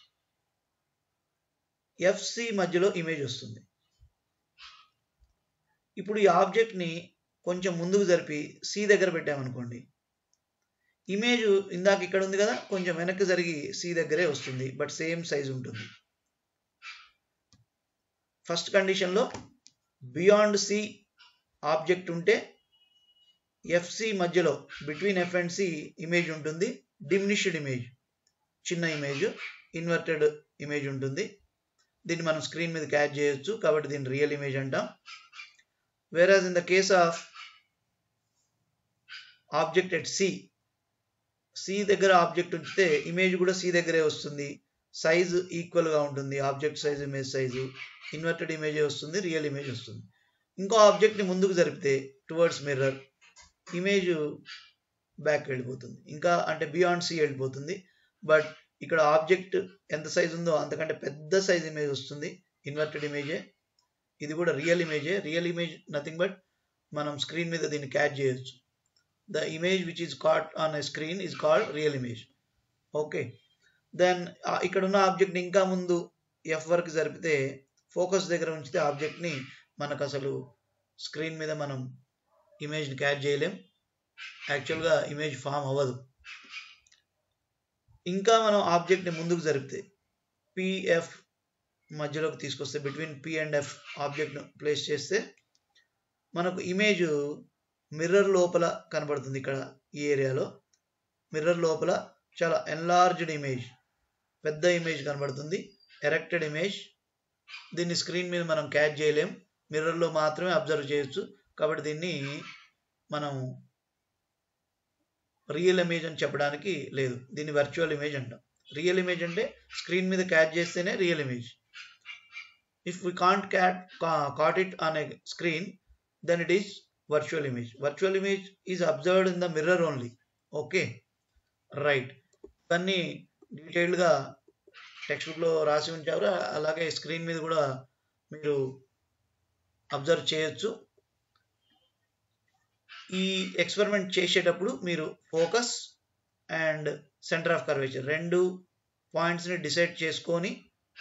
ఎఫ్సి మధ్యలో ఇమేజ్ వస్తుంది. ఇప్పుడు ఈ ఆబ్జెక్ట్ని కొంచెం ముందుకు జరిపి సి దగ్గర పెట్టామనుకోండి, ఇమేజ్ ఇందాక ఇక్కడ ఉంది కదా, కొంచెం వెనక్కి జరిగి సి దగ్గరే వస్తుంది, బట్ సేమ్ సైజ్ ఉంటుంది. ఫస్ట్ కండిషన్లో బియాండ్ సి ఆబ్జెక్ట్ ఉంటే ఎఫ్సి మధ్యలో between F and C image ఉంటుంది. డిమినిష్డ్ ఇమేజ్, చిన్న ఇమేజ్, ఇన్వర్టెడ్ ఇమేజ్ ఉంటుంది. దీన్ని మనం స్క్రీన్ మీద క్యాచ్ చేయొచ్చు కాబట్టి దీన్ని రియల్ ఇమేజ్ అంటాం. Whereas in the case of object at C దగ్గర ఆబ్జెక్ట్ ఉంచితే ఇమేజ్ కూడా సి దగ్గరే వస్తుంది, సైజు ఈక్వల్గా ఉంటుంది, object size image size, inverted image వస్తుంది, రియల్ ఇమేజ్ వస్తుంది. ఇంకో ఆబ్జెక్ట్ని ముందుకు జరిపితే టువర్డ్స్ మిర్రర్ ఇమేజ్ బ్యాక్ వెళ్ళిపోతుంది, ఇంకా అంటే బియాండ్ సి వెళ్ళిపోతుంది. బట్ ఇక్కడ ఆబ్జెక్ట్ ఎంత సైజ్ ఉందో అంతకంటే పెద్ద సైజ్ ఇమేజ్ వస్తుంది, ఇన్వర్టెడ్ ఇమేజే. ఇది కూడా రియల్ ఇమేజే. రియల్ ఇమేజ్ నథింగ్ బట్ మనం స్క్రీన్ మీద దీన్ని క్యాచ్ చేయొచ్చు. The image which is caught on a screen is called real image. Okay, then ఇక్కడ ఉన్న ఆబ్జెక్ట్ని ఇంకా ముందు ఎఫ్ వరకు జరిపితే ఫోకస్ దగ్గర ఉంచితే ఆబ్జెక్ట్ని మనకు అసలు స్క్రీన్ మీద మనం ఇమేజ్ని క్యాచ్ చేయలేం, యాక్చువల్గా ఇమేజ్ ఫామ్ అవ్వదు. ఇంకా మనం ఆబ్జెక్ట్ని ముందుకు జరిపితే పిఎఫ్ మధ్యలోకి తీసుకొస్తే, బిట్వీన్ పి అండ్ ఎఫ్ ఆబ్జెక్ట్ను ప్లేస్ చేస్తే మనకు ఇమేజ్ మిర్రర్ లోపల కనబడుతుంది. ఇక్కడ ఈ ఏరియాలో మిర్రర్ లోపల చాలా ఎన్లార్జ్డ్ ఇమేజ్, పెద్ద ఇమేజ్ కనబడుతుంది, ఎరెక్టెడ్ ఇమేజ్. దీన్ని స్క్రీన్ మీద మనం క్యాచ్ చేయలేం, మిర్రర్లో మాత్రమే అబ్జర్వ్ చేయొచ్చు. కాబట్టి దీన్ని మనం రియల్ ఇమేజ్ అని చెప్పడానికి లేదు, దీన్ని వర్చువల్ ఇమేజ్ అంటాం. రియల్ ఇమేజ్ అంటే స్క్రీన్ మీద క్యాచ్ చేస్తేనే real image. If we can't caught it on a screen, then it is virtual image. Virtual image is observed in the mirror only. Okay, right. ఇవన్నీ డీటెయిల్డ్గా text బుక్లో రాసి ఉంచారు, అలాగే స్క్రీన్ మీద కూడా మీరు అబ్జర్వ్ చేయొచ్చు. ఈ ఎక్స్పెరిమెంట్ చేసేటప్పుడు మీరు focus and centre of curvature 2 పాయింట్స్ని డిసైడ్ చేసుకొని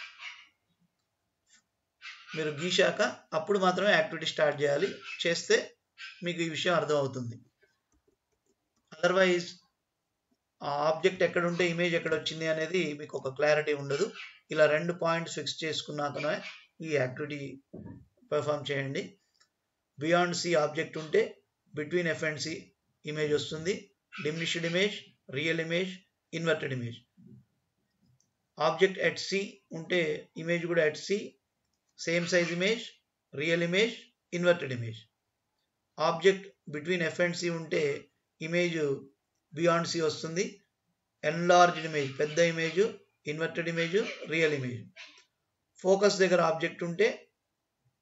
మీరు గీశాక అప్పుడు మాత్రమే యాక్టివిటీ స్టార్ట్ చేయాలి. చేస్తే మీకు ఈ విషయం అర్థమవుతుంది. అదర్వైజ్ ఆ ఆబ్జెక్ట్ ఎక్కడ ఉంటే ఇమేజ్ ఎక్కడ వచ్చింది అనేది మీకు ఒక క్లారిటీ ఉండదు. ఇలా 2 పాయింట్స్ ఫిక్స్ చేసుకున్నాకనే ఈ యాక్టివిటీ పర్ఫామ్ చేయండి. బియాండ్ సి ఆబ్జెక్ట్ ఉంటే between F and C image వస్తుంది, diminished image, real image, inverted image. Object at C ఉంటే ఇమేజ్ కూడా at C, same size image, real image, inverted image. Object between F and C ఉంటే image beyond C వస్తుంది, enlarged image, పెద్ద image, inverted image, real image. Focus దగ్గర object ఉంటే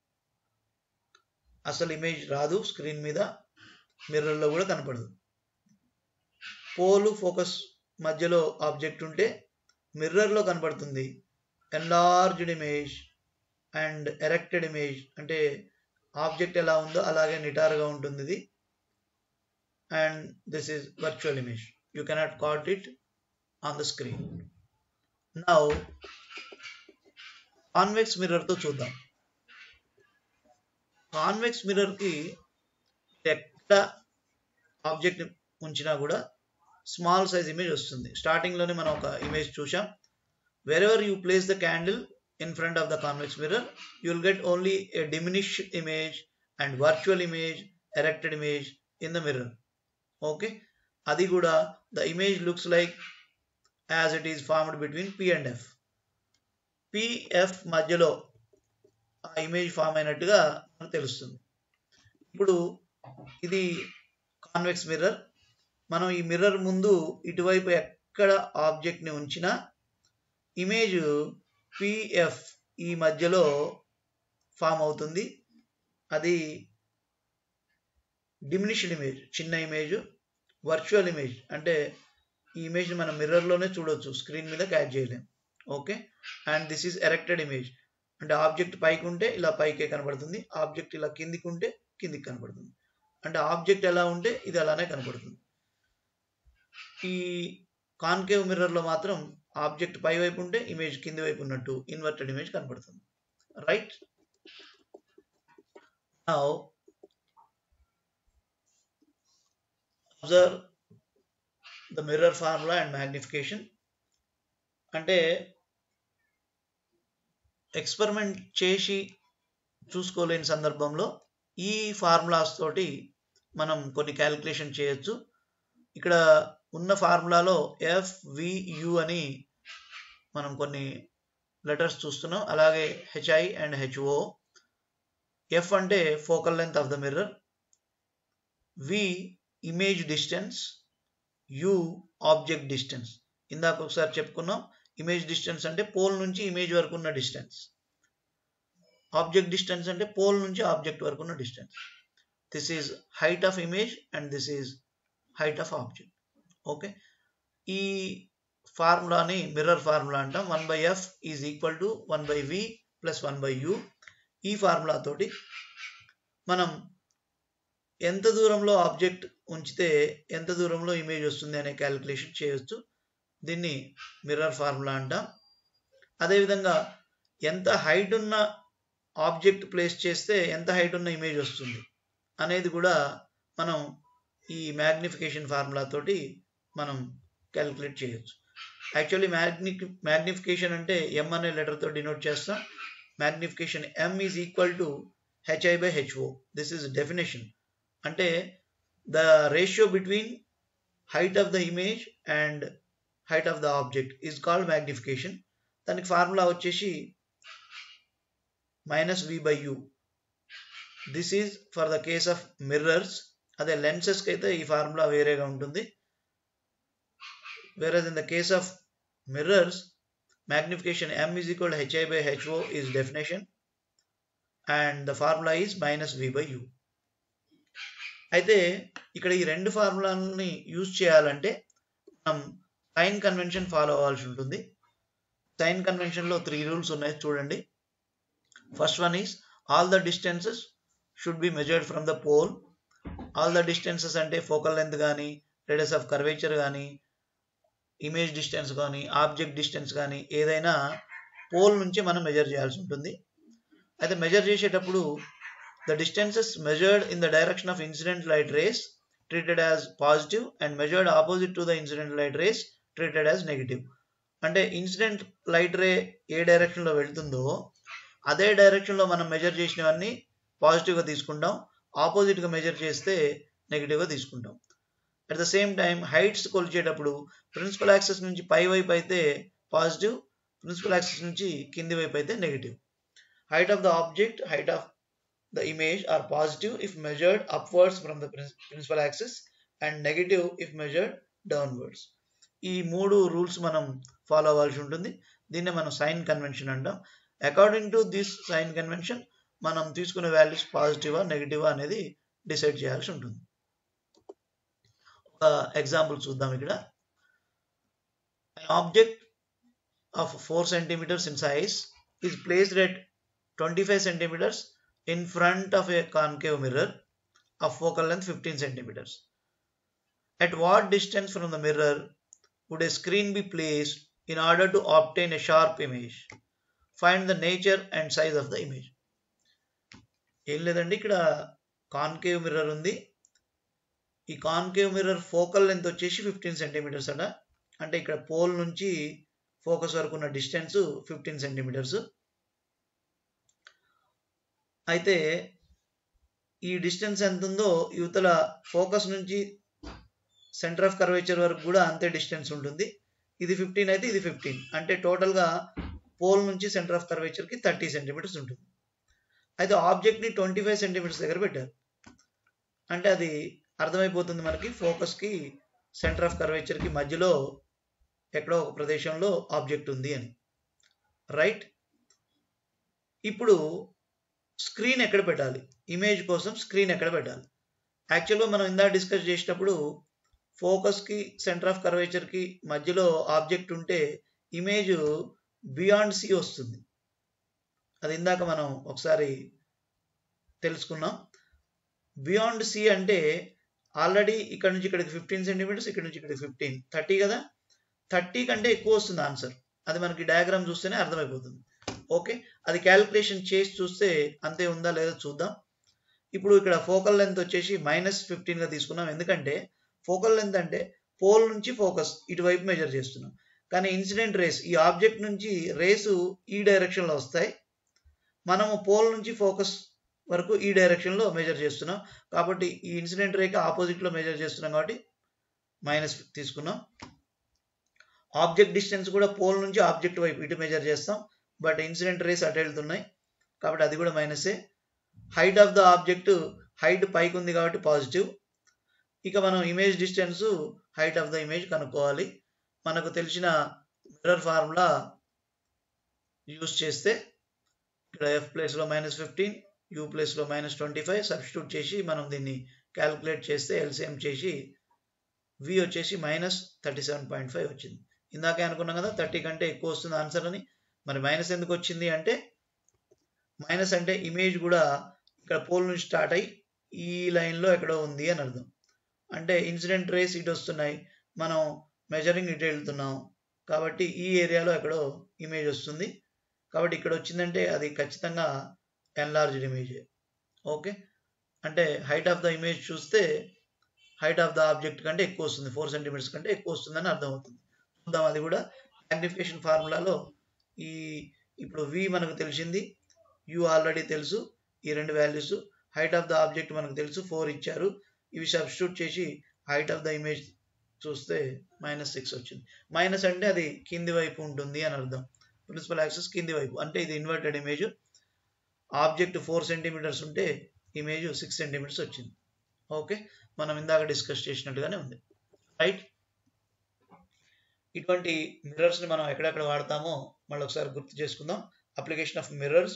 అసలు image రాదు screen మీద, మిర్రర్లో కూడా కనపడదు. పోల్ ఫోకస్ మధ్యలో ఆబ్జెక్ట్ ఉంటే మిర్రర్లో కనపడుతుంది enlarged image and erected image, అంటే ఆబ్జెక్ట్ ఎలా ఉందో అలాగే నిటారుగా ఉంటుంది ఇది. And this is virtual image, you cannot caught it on the screen. Now convex మిర్రర్తో చూద్దాం. కాన్వెక్స్ మిర్రర్కి ఎక్కడ ఆబ్జెక్ట్ ఉంచినా కూడా స్మాల్ సైజ్ ఇమేజ్ వస్తుంది. స్టార్టింగ్లోనే మనం ఒక ఇమేజ్ చూసాం. Wherever you place the candle in front of the convex mirror, you will get only a diminished image and virtual image, erected image in the mirror. Okay, adi kuda the image looks like as it is formed between P and F. PF మధ్యలో ఆ image form అయినట్టుగా మనకు తెలుస్తుంది. ఇప్పుడు ఇది convex mirror. మనం ఈ mirror ముందు ఇటువైపు ఎక్కడ ఆబ్జెక్ట్ని ఉంచినా ఇమేజ్ PF ఈ మధ్యలో ఫామ్ అవుతుంది. అది డిమినిష్డ్ ఇమేజ్, చిన్న ఇమేజ్. వర్చువల్ ఇమేజ్ అంటే ఈ ఇమేజ్ని మనం మిర్రర్లోనే చూడవచ్చు, స్క్రీన్ మీద క్యాచ్ చేయలేం. Okay, and this is erected image, అంటే ఆబ్జెక్ట్ పైకి ఉంటే ఇలా పైకే కనబడుతుంది, ఆబ్జెక్ట్ ఇలా కిందికి ఉంటే కిందికి కనబడుతుంది. అంటే ఆబ్జెక్ట్ ఎలా ఉంటే ఇది అలానే కనబడుతుంది. ఈ కాన్కేవ్ మిర్రర్లో మాత్రం ఆబ్జెక్ట్ పై వైపు ఉంటే ఇమేజ్ కింది వైపు ఉన్నట్టు ఇన్వర్టెడ్ ఇమేజ్ కనబడుతుంది. Right, now observe the mirror formula and magnification. అంటే ఎక్స్పెరిమెంట్ చేసి చూసుకోలేని సందర్భంలో ఈ ఫార్ములాస్ తోటి మనం కొన్ని క్యాలిక్యులేషన్ చేయొచ్చు. ఇక్కడ ఉన్న ఫార్ములాలో FVU అని మనం కొన్ని లెటర్స్ చూస్తున్నాం, అలాగే HI అండ్ HO. F అంటే focal length of the mirror, V image distance, U object distance. ఇందాక ఒకసారి చెప్పుకున్నాం, ఇమేజ్ డిస్టెన్స్ అంటే పోల్ నుంచి ఇమేజ్ వరకు ఉన్న డిస్టెన్స్, ఆబ్జెక్ట్ డిస్టెన్స్ అంటే పోల్ నుంచి ఆబ్జెక్ట్ వరకు ఉన్న distance. This is height of image and this is height of object. Okay, ఈ ఫార్ములాని మిర్రర్ ఫార్ములా అంటాం. 1/F is equal to 1/V plus 1/U. ఈ ఫార్ములా తోటి మనం ఎంత దూరంలో ఆబ్జెక్ట్ ఉంచితే ఎంత దూరంలో ఇమేజ్ వస్తుంది అనే క్యాలిక్యులేషన్ చేయొచ్చు. దీన్ని మిర్రర్ ఫార్ములా అంటాం. అదేవిధంగా ఎంత హైట్ ఉన్న ఆబ్జెక్ట్ ప్లేస్ చేస్తే ఎంత హైట్ ఉన్న ఇమేజ్ వస్తుంది అనేది కూడా మనం ఈ మ్యాగ్నిఫికేషన్ ఫార్ములా తోటి మనం క్యాలిక్యులేట్ చేయొచ్చు. యాక్చువల్లీ మ్యాగ్నిఫికేషన్ అంటే M అనే లెటర్తో డినోట్ చేస్తాం. Magnification M is equal to HI/HO. This is definition. అంటే the ratio between height of the image and height of the object is called magnification. దానికి formula వచ్చేసి -V/U. This is for the case of mirrors. అదే లెన్సెస్కి అయితే ఈ formula వేరేగా ఉంటుంది. whereas in the case of mirrors, magnification M is equal to HI/HO is definition and the formula is -V/U. అయితే ఇక్కడ ఈ రెండు ఫార్ములాలని యూజ్ చేయాలంటే మనం సైన్ కన్వెన్షన్ ఫాలో అవ్వాల్సి ఉంటుంది. సైన్ కన్వెన్షన్లో 3 రూల్స్ ఉన్నాయి, చూడండి. First one is all the distances should be measured from the pole. All the distances అంటే ఫోకల్ లెంత్ కానీ, రేడియస్ ఆఫ్ కర్వేచర్ కానీ, ఇమేజ్ డిస్టెన్స్ కానీ, ఆబ్జెక్ట్ డిస్టెన్స్ కానీ ఏదైనా పోల్ నుంచి మనం మెజర్ చేయాల్సి ఉంటుంది. అయితే మెజర్ చేసేటప్పుడు the distances measured in the direction of incident light rays treated as positive and measured opposite to the incident light rays treated as negative. అంటే ఇన్సిడెంట్ లైట్ రే ఏ డైరెక్షన్లో వెళ్తుందో అదే డైరెక్షన్లో మనం మెజర్ చేసినవన్నీ పాజిటివ్గా తీసుకుంటాం, ఆపోజిట్గా మెజర్ చేస్తే నెగిటివ్గా తీసుకుంటాం. At the same time heights కొలిచేటప్పుడు ప్రిన్సిపల్ యాక్సెస్ నుంచి పై వైపు అయితే పాజిటివ్, ప్రిన్సిపల్ యాక్సెస్ నుంచి కింది వైపు అయితే negative. Height of the object, height of the image are positive if measured upwards from the principal axis and negative if measured downwards. ఈ 3 రూల్స్ మనం ఫాలో అవ్వాల్సి ఉంటుంది. దీన్నే మనం సైన్ కన్వెన్షన్ అంటాం. According to this sign convention మనం తీసుకునే values పాజిటివా నెగిటివా అనేది డిసైడ్ చేయాల్సి ఉంటుంది. ఒక ఎగ్జాంపుల్ చూద్దాం. ఇక్కడ an object of 4 centimeters in size is placed at 25 centimeters in front of a concave mirror of focal length 15 centimeters. At what distance from the mirror would a screen be placed in order to obtain a sharp image? Find the nature and size of the image. ఏం లేదండి, ఇక్కడ concave mirror ఉంది. ఈ concave mirror focal length వచ్చేసి 15 centimetres అట. అంటే ఇక్కడ pole నుంచి ఫోకస్ వరకు ఉన్న డిస్టెన్స్ 15 సెంటీమీటర్స్. అయితే ఈ డిస్టెన్స్ ఎంత ఉందో యువతల ఫోకస్ నుంచి సెంటర్ ఆఫ్ కర్వేచర్ వరకు కూడా అంతే డిస్టెన్స్ ఉంటుంది. ఇది 15 అయితే ఇది 15, అంటే టోటల్గా పోల్ నుంచి సెంటర్ ఆఫ్ కర్వేచర్కి 30 సెంటీమీటర్స్ ఉంటుంది. అయితే ఆబ్జెక్ట్ని 25 సెంటీమీటర్స్ దగ్గర పెట్టారు. అంటే అది అర్థమైపోతుంది మనకి ఫోకస్కి సెంటర్ ఆఫ్ కర్వేచర్కి మధ్యలో ఎక్కడో ఒక ప్రదేశంలో ఆబ్జెక్ట్ ఉంది అని, రైట్? ఇప్పుడు స్క్రీన్ ఎక్కడ పెట్టాలి, ఇమేజ్ కోసం స్క్రీన్ ఎక్కడ పెట్టాలి? యాక్చువల్గా మనం ఇందాక డిస్కస్ చేసేటప్పుడు ఫోకస్కి సెంటర్ ఆఫ్ కర్వేచర్కి మధ్యలో ఆబ్జెక్ట్ ఉంటే ఇమేజ్ బియాండ్ సి వస్తుంది. అది ఇందాక మనం ఒకసారి తెలుసుకున్నాం. బియాండ్ సి అంటే ఆల్రెడీ ఇక్కడ నుంచి ఇక్కడికి 15 సెంటీమీటర్స్, ఇక్కడ నుంచి ఇక్కడికి 15, 30 కదా. 30 కంటే ఎక్కువ వస్తుంది ఆన్సర్. అది మనకి డయాగ్రామ్ చూస్తేనే అర్థమైపోతుంది. ఓకే, అది క్యాలిక్యులేషన్ చేసి చూస్తే అంతే ఉందా లేదో చూద్దాం. ఇప్పుడు ఇక్కడ ఫోకల్ లెంత్ వచ్చేసి -15గా తీసుకున్నాం. ఎందుకంటే ఫోకల్ లెంత్ అంటే పోల్ నుంచి ఫోకస్ ఇటువైపు మెజర్ చేస్తున్నాం. కానీ ఇన్సిడెంట్ రేస్, ఈ ఆబ్జెక్ట్ నుంచి రేసు ఈ డైరెక్షన్లో వస్తాయి. మనము పోల్ నుంచి ఫోకస్ వరకు ఈ డైరెక్షన్లో మెజర్ చేస్తున్నాం. కాబట్టి ఈ ఇన్సిడెంట్ రేకి ఆపోజిట్లో మెజర్ చేస్తున్నాం కాబట్టి మైనస్ తీసుకున్నాం. ఆబ్జెక్ట్ డిస్టెన్స్ కూడా పోల్ నుంచి ఆబ్జెక్ట్ వైపు ఇటు మెజర్ చేస్తాం. బట్ ఇన్సిడెంట్ రేస్ అటు వెళ్తున్నాయి కాబట్టి అది కూడా మైనసే. Height of the object, height పైకి ఉంది కాబట్టి పాజిటివ్. ఇక మనం image distance, height of the image కనుక్కోవాలి. మనకు తెలిసిన మిర్రర్ ఫార్ములా యూజ్ చేస్తే ఇక్కడ ఎఫ్ ప్లేస్లో -15, యూ ప్లేస్లో -25 సబ్స్టిట్యూట్ చేసి మనం దీన్ని క్యాలిక్యులేట్ చేస్తే ఎల్సిఎం చేసి వి వచ్చేసి -37.5 వచ్చింది. ఇందాకే అనుకున్నాం కదా 30 కంటే ఎక్కువ వస్తుంది ఆన్సర్ అని. మరి మైనస్ ఎందుకు వచ్చింది అంటే, మైనస్ అంటే ఇమేజ్ కూడా ఇక్కడ పోల్ నుంచి స్టార్ట్ అయ్యి ఈ లైన్లో ఎక్కడో ఉంది అని అర్థం. అంటే ఇన్సిడెంట్ రేస్ ఇటు వస్తున్నాయి, మనం మెజరింగ్ ఇటు వెళ్తున్నాం కాబట్టి ఈ ఏరియాలో ఎక్కడో ఇమేజ్ వస్తుంది. కాబట్టి ఇక్కడ వచ్చిందంటే అది ఖచ్చితంగా ఎన్లార్జ్డ్ ఇమేజే. ఓకే, అంటే హైట్ ఆఫ్ ద ఇమేజ్ చూస్తే హైట్ ఆఫ్ ద ఆబ్జెక్ట్ కంటే ఎక్కువ వస్తుంది, 4 సెంటీమీటర్స్ కంటే ఎక్కువ వస్తుందని అర్థమవుతుంది. చూద్దాం అది కూడా. మ్యాగ్నిఫికేషన్ ఫార్ములాలో ఇప్పుడు వి మనకు తెలిసింది, యూ ఆల్రెడీ తెలుసు, ఈ రెండు values. Height of the object మనకు తెలుసు, 4 ఇచ్చారు. ఇవి సబ్స్టిట్యూట్ చేసి హైట్ ఆఫ్ ద ఇమేజ్ చూస్తే -6 వచ్చింది. మైనస్ అంటే అది కింది వైపు ఉంటుంది అని అర్థం. ప్రిన్సిపల్ యాక్సిస్ కింది వైపు, అంటే ఇది ఇన్వర్టెడ్ ఇమేజ్. ఆబ్జెక్ట్ 4 సెంటీమీటర్స్ ఉంటే ఇమేజ్ 6 సెంటీమీటర్స్ వచ్చింది. ఓకే, మనం ఇందాక డిస్కస్ చేసినట్టుగానే ఉంది, రైట్? ఇటువంటి మిర్రర్స్ని మనం ఎక్కడెక్కడ వాడతామో మళ్ళీ ఒకసారి గుర్తు చేసుకుందాం. Application of mirrors,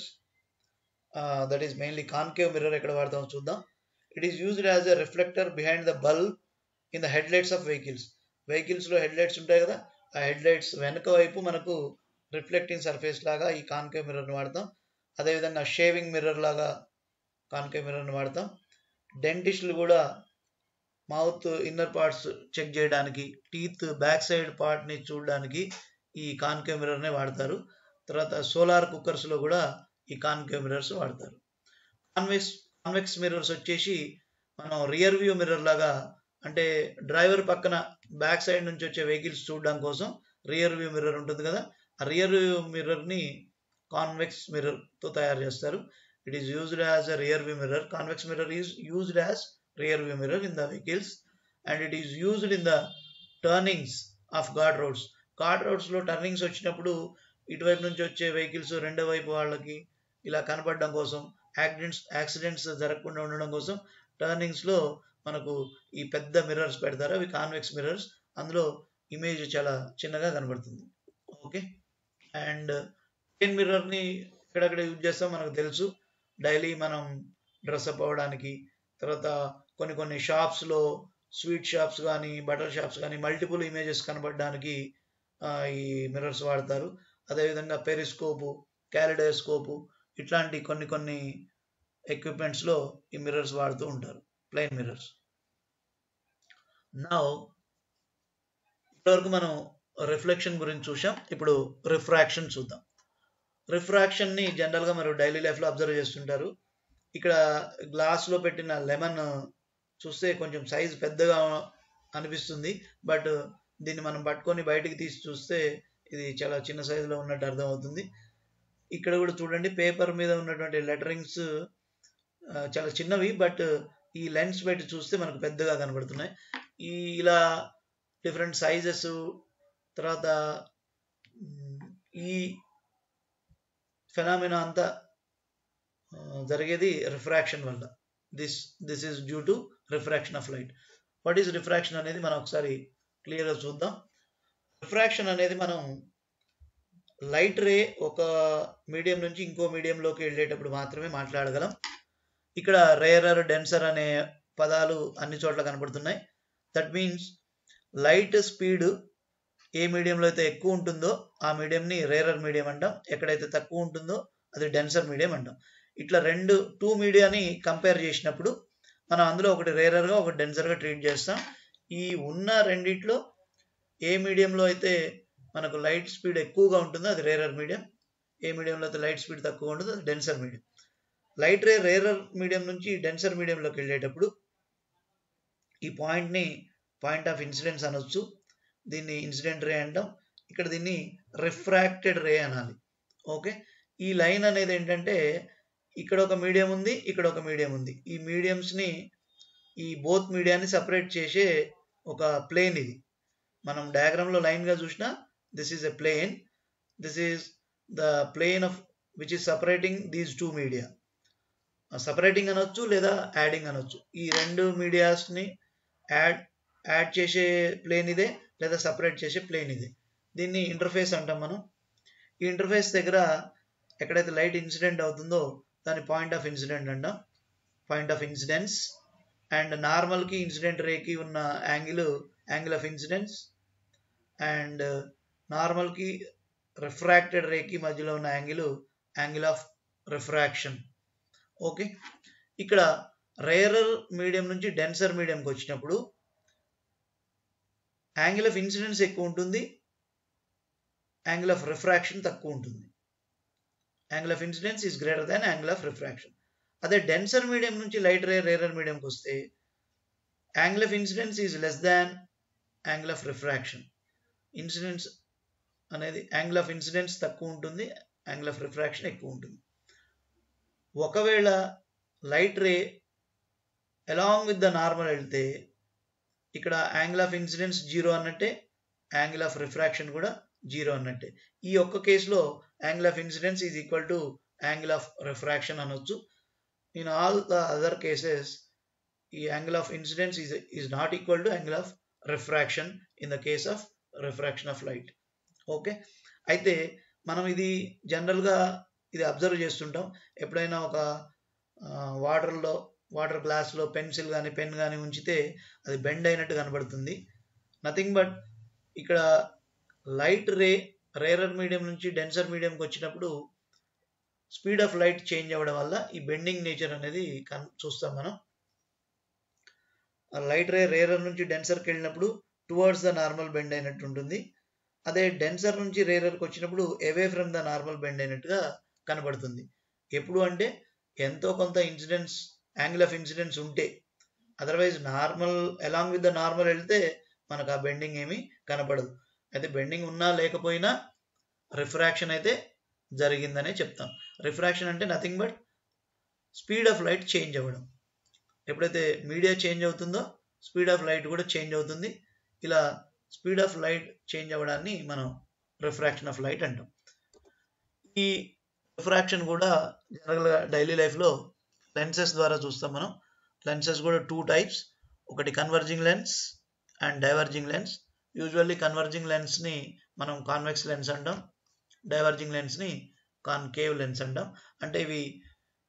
that is mainly concave mirror ఎక్కడ వాడతామో చూద్దాం. It is used as a reflector behind the bulb in the head lights of vehicles. వెహికల్స్లో హెడ్ లైట్స్ ఉంటాయి కదా, ఆ హెడ్ లైట్స్ వెనక వైపు మనకు రిఫ్లెక్టింగ్ సర్ఫేస్ లాగా ఈ కాన్కేవ్ మిర్రర్ని వాడతాం. అదేవిధంగా షేవింగ్ మిర్రర్ లాగా కాన్కేవ్ మిర్రర్ని వాడతాం. డెంటిస్టులు కూడా మౌత్ ఇన్నర్ పార్ట్స్ చెక్ చేయడానికి, టీత్ బ్యాక్ సైడ్ పార్ట్ని చూడడానికి ఈ కాన్కేవ్ మిర్రర్నే వాడతారు. తర్వాత సోలార్ కుక్కర్స్లో కూడా ఈ కాన్కేవ్ మిర్రర్స్ వాడతారు. కాన్వెక్స్ మిర్రర్స్ వచ్చేసి మనం రియర్ వ్యూ మిర్రర్ లాగా, అంటే డ్రైవర్ పక్కన బ్యాక్ సైడ్ నుంచి వచ్చే వెహికల్స్ చూడడం కోసం రియర్ వ్యూ మిర్రర్ ఉంటుంది కదా, ఆ రియర్ వ్యూ మిర్రర్ని కాన్వెక్స్ మిర్రర్తో తయారు చేస్తారు. It is used as a rear view mirror. Convex mirror is used as rear view mirror in the vehicles, and it is used in the turnings of guard roads. guard roads లో turnings వచ్చినప్పుడు ఇటువైపు నుంచి వచ్చే vehicles రెండో వైపు వాళ్ళకి ఇలా కనపడడం కోసం, యాక్సిడెంట్స్ జరగకుండా ఉండడం కోసం టర్నింగ్స్లో మనకు ఈ పెద్ద మిర్రర్స్ పెడతారు. అవి కాన్వెక్స్ మిర్రర్స్. అందులో ఇమేజ్ చాలా చిన్నగా కనబడుతుంది. ఓకే, అండ్ ప్లేన్ మిర్రర్ని ఎక్కడెక్కడ యూజ్ చేస్తాం మనకు తెలుసు. డైలీ మనం డ్రెస్అప్ అవ్వడానికి, తర్వాత కొన్ని షాప్స్లో స్వీట్ షాప్స్ కానీ బటర్ షాప్స్ కానీ మల్టిపుల్ ఇమేజెస్ కనబడడానికి ఈ మిర్రర్స్ వాడతారు. అదేవిధంగా పెరిస్కోపు, క్యాలిడోస్కోపు ఇట్లాంటి కొన్ని ఎక్విప్మెంట్స్లో ఈ మిర్రర్స్ వాడుతూ ఉంటారు, ప్లెయిన్ మిర్రర్స్. నౌ ఇప్పటివరకు మనం రిఫ్లెక్షన్ గురించి చూసాం. ఇప్పుడు రిఫ్రాక్షన్ చూద్దాం. రిఫ్రాక్షన్ని జనరల్గా మీరు డైలీ లైఫ్లో అబ్జర్వ్ చేస్తుంటారు. ఇక్కడ గ్లాస్లో పెట్టిన లెమన్ చూస్తే కొంచెం సైజ్ పెద్దగా అనిపిస్తుంది, బట్ దీన్ని మనం పట్టుకొని బయటికి తీసి చూస్తే ఇది చాలా చిన్న సైజులో ఉన్నట్టు అర్థం అవుతుంది. ఇక్కడ కూడా చూడండి, పేపర్ మీద ఉన్నటువంటి లెటరింగ్స్ చాలా చిన్నవి, బట్ ఈ లెన్స్ పెట్టి చూస్తే మనకు పెద్దగా కనబడుతున్నాయి. ఇలా డిఫరెంట్ సైజెస్, తర్వాత ఈ ఫెనామినా అంతా జరిగేది రిఫ్రాక్షన్ వల్ల. This is due to refraction of light. What is refraction అనేది మనం ఒకసారి క్లియర్గా చూద్దాం. రిఫ్రాక్షన్ అనేది మనం లైట్ రే ఒక మీడియం నుంచి ఇంకో మీడియంలోకి వెళ్ళేటప్పుడు మాత్రమే మాట్లాడగలం. ఇక్కడ రేరర్, డెన్సర్ అనే పదాలు అన్ని చోట్ల కనబడుతున్నాయి. దట్ మీన్స్ లైట్ స్పీడ్ ఏ మీడియంలో అయితే ఎక్కువ ఉంటుందో ఆ మీడియంని రేరర్ మీడియం అంటాం, ఎక్కడైతే తక్కువ ఉంటుందో అది డెన్సర్ మీడియం అంటాం. ఇట్లా టూ మీడియాని కంపేర్ చేసినప్పుడు మనం అందులో ఒకటి రేరర్గా ఒకటి డెన్సర్గా ట్రీట్ చేస్తాం. ఈ ఉన్న రెండిట్లో ఏ మీడియంలో అయితే మనకు లైట్ స్పీడ్ ఎక్కువగా ఉంటుందో అది రేరర్ మీడియం, ఏ మీడియంలో అయితే లైట్ స్పీడ్ తక్కువ ఉంటుందో అది denser medium. Light ray rarer medium నుంచి డెన్సర్ మీడియంలోకి వెళ్ళేటప్పుడు ఈ పాయింట్ని పాయింట్ ఆఫ్ ఇన్సిడెన్స్ అనొచ్చు, దీన్ని ఇన్సిడెంట్ రే అంటాం. ఇక్కడ దీన్ని రిఫ్రాక్టెడ్ రే అనాలి. ఓకే, ఈ లైన్ అనేది ఏంటంటే ఇక్కడ ఒక మీడియం ఉంది, ఇక్కడ ఒక మీడియం ఉంది. ఈ మీడియంస్ని, ఈ బోత్ మీడియాని సపరేట్ చేసే ఒక ప్లేన్ ఇది. మనం డయాగ్రామ్లో లైన్గా చూసినా this is a plane, this is the plane of which is separating these two media. Separating అనొచ్చు లేదా యాడింగ్ అనొచ్చు. ఈ రెండు మీడియాస్ని యాడ్ చేసే ప్లేన్ ఇదే, లేదా సపరేట్ చేసే ప్లేన్ ఇదే. దీన్ని ఇంటర్ఫేస్ అంటాం మనం. ఈ ఇంటర్ఫేస్ దగ్గర ఎక్కడైతే లైట్ ఇన్సిడెంట్ అవుతుందో దాన్ని పాయింట్ ఆఫ్ ఇన్సిడెంట్ అంటాం, పాయింట్ ఆఫ్ ఇన్సిడెన్స్. అండ్ నార్మల్కి ఇన్సిడెంట్ రేకి ఉన్న యాంగిల్ ఆఫ్ ఇన్సిడెన్స్, అండ్ నార్మల్కి రిఫ్రాక్టెడ్ రేకి మధ్యలో ఉన్న యాంగిల్ ఆఫ్ రిఫ్రాక్షన్. ఓకే, ఇక్కడ రేరర్ మీడియం నుంచి డెన్సర్ మీడియంకి వచ్చినప్పుడు యాంగిల్ ఆఫ్ ఇన్సిడెన్స్ ఎక్కువ ఉంటుంది, యాంగిల్ ఆఫ్ రిఫ్రాక్షన్ తక్కువ ఉంటుంది. Angle of incidence is greater than angle of refraction. అదే డెన్సర్ మీడియం నుంచి లైట్ రే రేరర్ మీడియంకి వస్తే angle of incidence is less than angle of refraction. Incidence అనేది యాంగిల్ ఆఫ్ ఇన్సిడెన్స్ తక్కువ ఉంటుంది, యాంగిల్ ఆఫ్ రిఫ్రాక్షన్ ఎక్కువ ఉంటుంది. ఒకవేళ light ray along with the normal వెళ్తే ఇక్కడ యాంగిల్ ఆఫ్ ఇన్సిడెన్స్ 0 అన్నట్టే, యాంగిల్ ఆఫ్ రిఫ్రాక్షన్ కూడా 0 అన్నట్టే. ఈ ఒక్క కేసులో angle of incidence is equal to angle of refraction అనొచ్చు. In all the other cases ఈ angle of incidence is not equal to angle of refraction in the case of refraction of light. Okay, అయితే మనం ఇది జనరల్గా ఇది observe చేస్తుంటాం. ఎప్పుడైనా ఒక వాటర్ గ్లాస్లో పెన్సిల్ కానీ పెన్ కానీ ఉంచితే అది బెండ్ అయినట్టు కనబడుతుంది. నథింగ్ బట్ ఇక్కడ లైట్ రేరర్ మీడియం నుంచి డెన్సర్ మీడియంకి వచ్చినప్పుడు స్పీడ్ ఆఫ్ లైట్ చేంజ్ అవ్వడం వల్ల ఈ బెండింగ్ నేచర్ అనేది చూస్తాం మనం. లైట్ రేరర్ నుంచి డెన్సర్కి వెళ్ళినప్పుడు టువర్డ్స్ ద నార్మల్ బెండ్ అయినట్టు ఉంటుంది. అదే డెన్సర్ నుంచి రేరర్కి వచ్చినప్పుడు away from the normal bend అయినట్టుగా కనబడుతుంది. ఎప్పుడు అంటే ఎంతో కొంత ఇన్సిడెన్స్, యాంగిల్ ఆఫ్ ఇన్సిడెన్స్ ఉంటే. Otherwise normal along with the normal వెళ్తే మనకు ఆ బెండింగ్ ఏమీ కనపడదు. అయితే బెండింగ్ ఉన్నా లేకపోయినా రిఫ్రాక్షన్ అయితే జరిగిందనే చెప్తాం. రిఫ్రాక్షన్ అంటే nothing but speed of light change అవ్వడం. ఎప్పుడైతే మీడియా చేంజ్ అవుతుందో స్పీడ్ ఆఫ్ లైట్ కూడా చేంజ్ అవుతుంది. ఇలా స్పీడ్ ఆఫ్ లైట్ చేంజ్ అవ్వడాన్ని మనం రిఫ్రాక్షన్ ఆఫ్ లైట్ అంటాం. ఈ రిఫ్రాక్షన్ కూడా జనరల్గా డైలీ లైఫ్లో లెన్సెస్ ద్వారా చూస్తాం మనం. లెన్సెస్ కూడా 2 టైప్స్, ఒకటి converging lens and diverging lens. Usually converging లెన్స్ని మనం కాన్వెక్స్ లెన్స్ అంటాం, డైవర్జింగ్ లెన్స్ని కాన్కేవ్ లెన్స్ అంటాం. అంటే ఇవి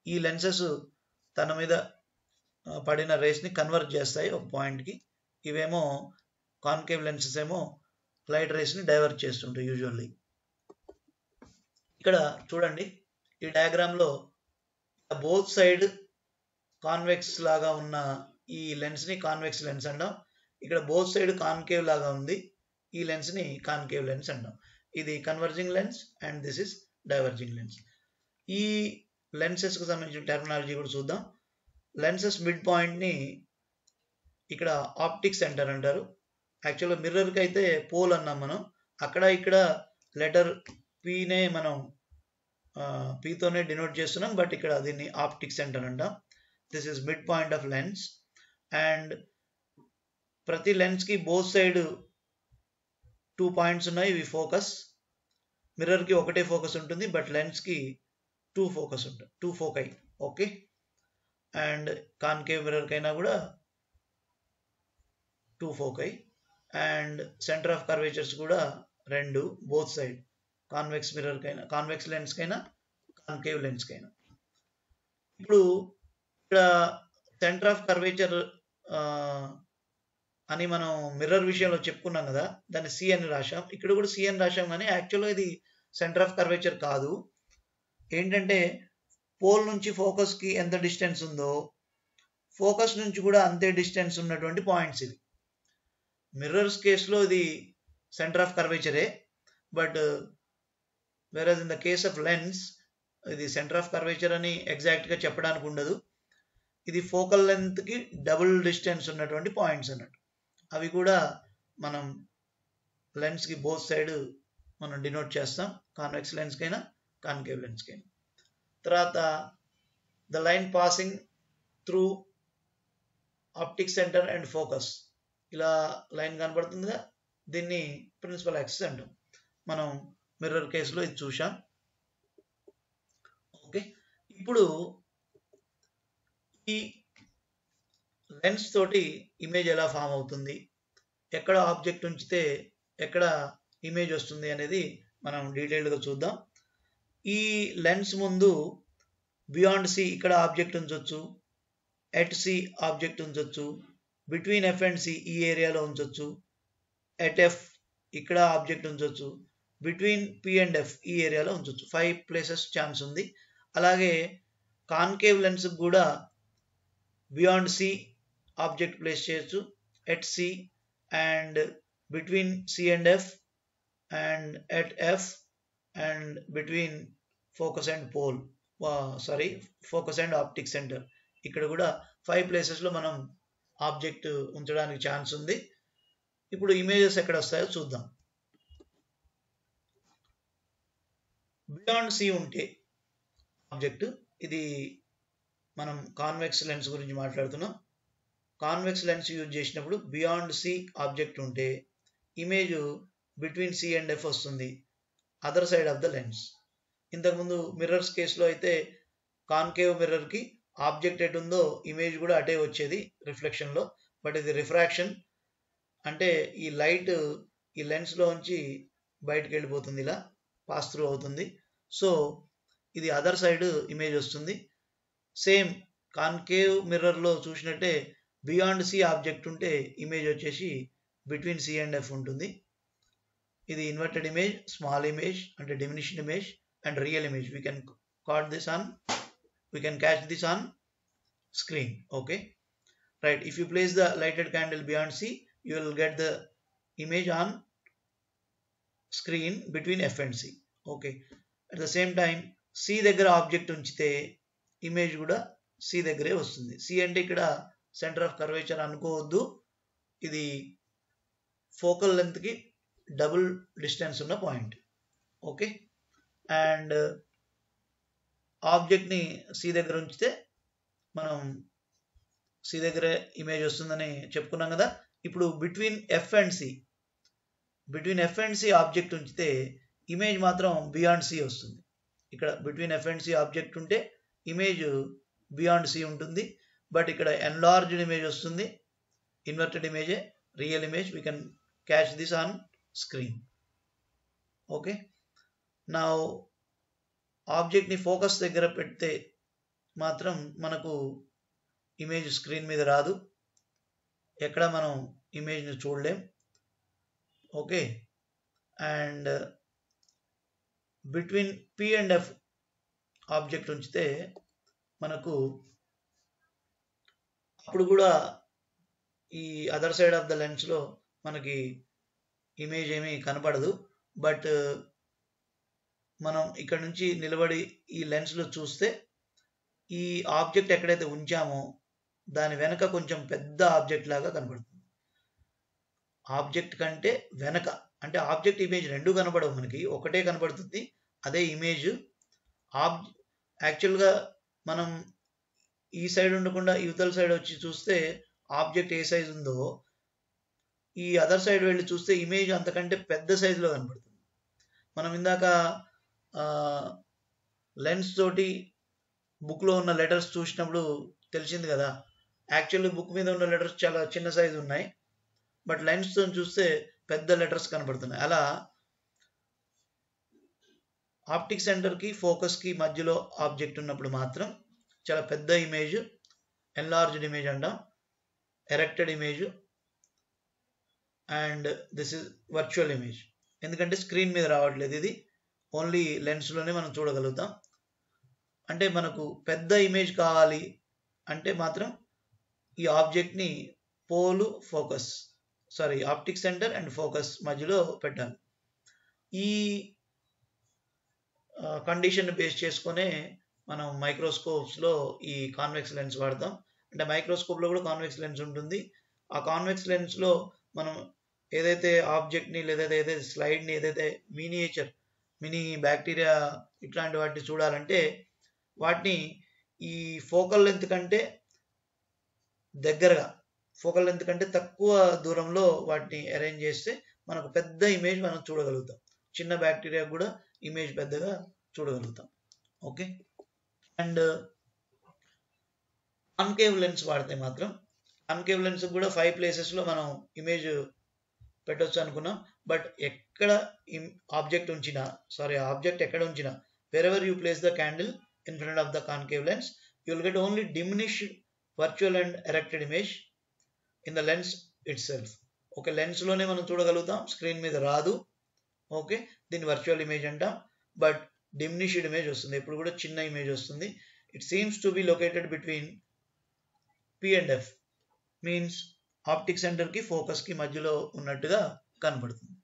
ఈ లెన్సెస్ తన మీద పడిన రేస్ ని కన్వర్ట్ చేస్తాయి ఒక పాయింట్ కి. ఇవేమో కాన్కేవ్ లెన్సెస్ ఏమో లైట్ రేస్ ని డైవర్ట్ చేస్తుంటాయి యూజువల్లీ. ఇక్కడ చూడండి ఈ డయాగ్రామ్ లో బోత్ సైడ్ కాన్వెక్స్ లాగా ఉన్న ఈ లెన్స్ ని కాన్వెక్స్ లెన్స్ అంటాం. ఇక్కడ బోత్ సైడ్ కాన్కేవ్ లాగా ఉంది, ఈ లెన్స్ ని కాన్కేవ్ లెన్స్ అంటాం. ఇది converging lens and this is diverging lens. ఈ లెన్సెస్ కు సంబంధించిన టెర్మినాలజీ కూడా చూద్దాం. లెన్సెస్ మిడ్ పాయింట్ ని ఇక్కడ ఆప్టిక్ సెంటర్ అంటారు. యాక్చువల్గా మిర్రర్ కి అయితే పోల్ అన్నాం మనం, అక్కడ ఇక్కడ లెటర్ పీనే మనం పీతోనే డినోట్ చేస్తున్నాం, బట్ ఇక్కడ దీన్ని ఆప్టిక్ సెంటర్ అంటాం. This is mid point of lens. And ప్రతి లెన్స్ కి బోత్ సైడ్ 2 పాయింట్స్ ఉన్నాయి, ఇవి ఫోకస్. మిర్రర్ కి ఒకటే ఫోకస్ ఉంటుంది, బట్ లెన్స్ కి 2 ఫోకస్ ఉంటుంది, 2 foci. Okay, and concave mirror కైనా కూడా 2 foci. And centre of curvatures కూడా 2 బోత్ సైడ్, కాన్వెక్స్ మిర్రర్ కైనా, కాన్వెక్స్ లెన్స్ కైనా, కాన్కేవ్ లెన్స్ కైనా. ఇప్పుడు ఇక్కడ సెంటర్ ఆఫ్ కర్వేచర్ అని మనం మిర్రర్ విషయంలో చెప్పుకున్నాం కదా, దాన్ని సి అని రాశాం. ఇక్కడ కూడా సి అని రాశాం, కానీ యాక్చువల్గా ఇది సెంటర్ ఆఫ్ కర్వేచర్ కాదు. ఏంటంటే పోల్ నుంచి ఫోకస్ కి ఎంత డిస్టెన్స్ ఉందో ఫోకస్ నుంచి కూడా అంతే డిస్టెన్స్ ఉన్నటువంటి పాయింట్స్ ఇవి. మిర్రర్స్ కేసులో ఇది సెంటర్ ఆఫ్ కర్వేచరే, but whereas in the case of lens ఇది సెంటర్ ఆఫ్ కర్వేచర్ అని ఎగ్జాక్ట్ గా చెప్పడానికి ఉండదు. ఇది ఫోకల్ లెంత్ కి డబుల్ డిస్టెన్స్ ఉన్నటువంటి పాయింట్స్ అన్నట్టు. అవి కూడా మనం లెన్స్ కి బోత్ సైడ్ మనం డినోట్ చేస్తాం, కాన్వెక్స్ లెన్స్ కైనా కాన్కేవ్ లెన్స్ కైనా. తర్వాత the line passing through optic centre and focus, ఇలా లైన్ కనబడుతుందిగా, దీన్ని ప్రిన్సిపల్ యాక్సిస్ అంటాం. మనం మిర్రర్ కేసులో ఇది చూసాం. ఓకే, ఇప్పుడు ఈ లెన్స్ తోటి ఇమేజ్ ఎలా ఫామ్ అవుతుంది, ఎక్కడ ఆబ్జెక్ట్ ఉంచితే ఎక్కడ ఇమేజ్ వస్తుంది అనేది మనం డీటెయిల్డ్గా చూద్దాం. ఈ లెన్స్ ముందు బియాండ్ సి ఇక్కడ ఆబ్జెక్ట్ ఉంచవచ్చు, ఎట్ సి ఆబ్జెక్ట్ ఉంచవచ్చు, బిట్వీన్ ఎఫ్ అండ్ సి ఈ ఏరియాలో ఉంచవచ్చు, ఎట్ ఎఫ్ ఇక్కడ ఆబ్జెక్ట్ ఉంచవచ్చు, బిట్వీన్ పి అండ్ ఎఫ్ ఈ ఏరియాలో ఉంచవచ్చు. 5 ప్లేసెస్ ఛాన్స్ ఉంది. అలాగే కాన్కేవ్ లెన్స్ కూడా బియాండ్ సి ఆబ్జెక్ట్ ప్లేస్ చేయొచ్చు, at C and between C and F and at F and between focus and pole, focus and optic centre, ఇక్కడ కూడా 5 ప్లేసెస్లో మనం ఆబ్జెక్ట్ ఉంచడానికి ఛాన్స్ ఉంది. ఇప్పుడు ఇమేజెస్ ఎక్కడ వస్తాయో చూద్దాం. బియాండ్ సి ఉంటే ఆబ్జెక్ట్, ఇది మనం కాన్వెక్స్ లెన్స్ గురించి మాట్లాడుతున్నాం. కాన్వెక్స్ లెన్స్ యూజ్ చేసినప్పుడు బియాండ్ సి ఆబ్జెక్ట్ ఉంటే image between C and F వస్తుంది, other side of the lens. ఇంతకుముందు మిర్రర్స్ కేసులో అయితే కాన్కేవ్ మిర్రర్ కి ఆబ్జెక్ట్ ఎటు ఉందో ఇమేజ్ కూడా అటే వచ్చేది రిఫ్లెక్షన్ లో, బట్ ఇది రిఫ్రాక్షన్ అంటే ఈ లైట్ ఈ లెన్స్ లో ఉంచి బయటకు వెళ్ళిపోతుంది, ఇలా పాస్ త్రూ అవుతుంది. సో ఇది అదర్ సైడ్ ఇమేజ్ వస్తుంది. సేమ్ కాన్కేవ్ మిర్రర్ లో చూసినట్టే బియాండ్ సి ఆబ్జెక్ట్ ఉంటే ఇమేజ్ వచ్చేసి బిట్వీన్ సి అండ్ ఎఫ్ ఉంటుంది. ఇది ఇన్వర్టెడ్ ఇమేజ్, స్మాల్ ఇమేజ్ అంటే diminished image and real image. we can catch this on screen. Okay, right, if you place the lighted candle beyond C, you will get the image on screen between F and C. Okay, at the same time C దగ్గర object ఉంచితే image కూడా C దగ్గరే వస్తుంది. C అంటే ఇక్కడ centre of curvature అనుకోవద్దు, ఇది focal length కి డబుల్ డిస్టెన్స్ ఉన్న పాయింట్. ఓకే, అండ్ ఆబ్జెక్ట్ ని సి దగ్గర ఉంచితే మనం సి దగ్గరే ఇమేజ్ వస్తుందని చెప్పుకున్నాం కదా. ఇప్పుడు between F and C object ఉంచితే ఇమేజ్ మాత్రం బియాండ్ సి వస్తుంది. ఇక్కడ between F and C object ఉంటే ఇమేజ్ బియాండ్ సి ఉంటుంది, బట్ ఇక్కడ ఎన్లార్జ్డ్ ఇమేజ్ వస్తుంది, ఇన్వర్టెడ్ ఇమేజే, real image. We can catch this on screen. Okay, నా ఆబ్జెక్ట్ ని ఫోకస్ దగ్గర పెడితే మాత్రం మనకు ఇమేజ్ స్క్రీన్ మీద రాదు, ఎక్కడ మనం ఇమేజ్ని చూడలేం. Okay, and between P and F object ఉంచితే మనకు అప్పుడు కూడా ఈ అదర్ సైడ్ ఆఫ్ ద లెన్స్లో మనకి ఇమేజ్ ఏమీ కనపడదు. బట్ మనం ఇక్కడ నుంచి నిలబడి ఈ లెన్స్లో చూస్తే ఈ ఆబ్జెక్ట్ ఎక్కడైతే ఉంచామో దాని వెనక కొంచెం పెద్ద ఆబ్జెక్ట్ లాగా కనపడుతుంది. ఆబ్జెక్ట్ కంటే వెనక అంటే ఆబ్జెక్ట్ ఇమేజ్ రెండు కనపడవు, మనకి ఒకటే కనపడుతుంది, అదే ఇమేజ్. యాక్చువల్గా మనం ఈ సైడ్ ఉండకుండా యువతల సైడ్ వచ్చి చూస్తే ఆబ్జెక్ట్ ఏ సైజ్ ఉందో ఈ అదర్ సైడ్ వెళ్ళి చూస్తే ఇమేజ్ అంతకంటే పెద్ద సైజులో కనపడుతుంది. మనం ఇందాక లెన్స్ తోటి బుక్లో ఉన్న లెటర్స్ చూసినప్పుడు తెలిసింది కదా, యాక్చువల్లీ బుక్ మీద ఉన్న లెటర్స్ చాలా చిన్న సైజు ఉన్నాయి, బట్ లెన్స్తో చూస్తే పెద్ద లెటర్స్ కనపడుతున్నాయి. అలా ఆప్టిక్ సెంటర్కి ఫోకస్కి మధ్యలో ఆబ్జెక్ట్ ఉన్నప్పుడు మాత్రం చాలా పెద్ద ఇమేజ్, ఎన్లార్జ్డ్ ఇమేజ్ అంటాం, erected image, and this is virtual image. ఎందుకంటే స్క్రీన్ మీద రావట్లేదు, ఇది ఓన్లీ లెన్స్లోనే మనం చూడగలుగుతాం. అంటే మనకు పెద్ద ఇమేజ్ కావాలి అంటే మాత్రం ఈ ఆబ్జెక్ట్ని ఆప్టిక్ సెంటర్ అండ్ ఫోకస్ మధ్యలో పెట్టాలి. ఈ కండిషన్ బేస్ చేసుకునే మనం మైక్రోస్కోప్స్లో ఈ కాన్వెక్స్ లెన్స్ వాడతాం. అంటే మైక్రోస్కోప్లో కూడా కాన్వెక్స్ లెన్స్ ఉంటుంది. ఆ కాన్వెక్స్ లెన్స్లో మనం ఏదైతే ఆబ్జెక్ట్ని ఏదైతే స్లైడ్ని ఏదైతే మినీ బ్యాక్టీరియా ఇట్లాంటి వాటిని చూడాలంటే వాటిని ఈ ఫోకల్ లెంత్ కంటే దగ్గరగా, ఫోకల్ లెంత్ కంటే తక్కువ దూరంలో వాటిని అరేంజ్ చేస్తే మనకు పెద్ద ఇమేజ్ మనం చూడగలుగుతాం. చిన్న బ్యాక్టీరియా కూడా ఇమేజ్ పెద్దగా చూడగలుగుతాం. ఓకే, అండ్ కాన్కేవ్ లెన్స్ వాడితే మాత్రం కాన్కేవ్ లెన్స్ కూడా 5 ప్లేసెస్లో మనం ఇమేజ్ పెట్టొచ్చు అనుకున్నాం. బట్ ఎక్కడ ఆబ్జెక్ట్ ఎక్కడ ఉంచినా wherever you place the candle in front of the concave lens, you will get only diminished virtual and erected image in the lens itself. Okay, లెన్స్లోనే మనం చూడగలుగుతాం, స్క్రీన్ మీద రాదు. ఓకే, దీన్ని వర్చువల్ ఇమేజ్ అంటాం. బట్ డిమినిష్డ్ ఇమేజ్ వస్తుంది, ఎప్పుడు కూడా చిన్న ఇమేజ్ వస్తుంది. It seems to be located between P and F, means optic సెంటర్కి ఫోకస్కి మధ్యలో ఉన్నట్టుగా కనపడుతుంది.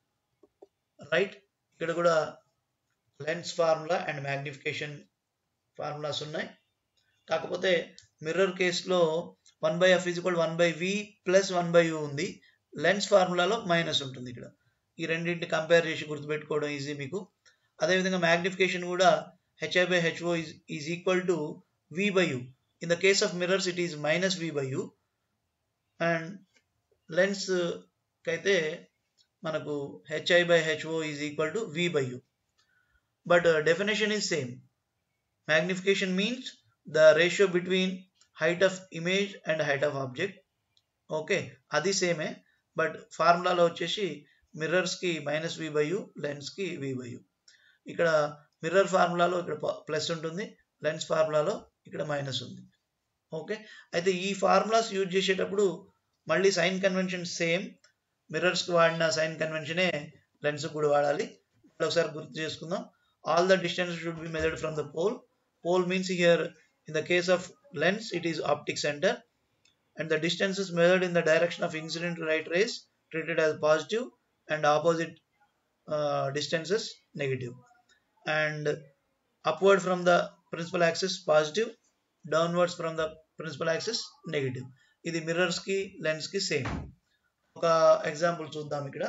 రైట్, ఇక్కడ కూడా lens formula and magnification formulas ఉన్నాయి. కాకపోతే మిర్రర్ కేసులో 1/f = 1/v + 1/u ఉంది. లెన్స్ ఫార్ములాలో మైనస్ ఉంటుంది. ఇక్కడ ఈ రెండింటిని కంపేర్ చేసి గుర్తుపెట్టుకోవడం ఈజీ మీకు. అదేవిధంగా మ్యాగ్నిఫికేషన్ కూడా hi/ho is equal to v/u. In the case of mirrors it is -v/u, and lens కైతే మనకు hi/ho is equal to v/u. But definition is same. Magnification means the ratio between height of image and height of object. Okay, అది సేమే, but ఫార్ములాలో వచ్చేసి మిర్రర్స్కి -v/u, లెన్స్కి v/u. ఇక్కడ mirror ఫార్ములాలో ఇక్కడ plus ఉంటుంది, lens ఫార్ములాలో ఇక్కడ minus ఉంది. ఓకే, అయితే ఈ ఫార్ములాస్ యూజ్ చేసేటప్పుడు మళ్ళీ సైన్ కన్వెన్షన్ సేమ్, మిర్రర్స్కి వాడిన సైన్ కన్వెన్షనే లెన్స్కి కూడా వాడాలి. ఒకసారి గుర్తు చేసుకుందాం. All the distance should be measured from the pole. Pole means here in the case of lens it is optic center, and the distance is measured in the direction of incident light rays treated as positive, and opposite distances negative, and upward from the principal axis positive, downwards from the principal axis negative. ఇది mirrors కి lens కి same. ఒక example చూద్దాం. ఇక్కడ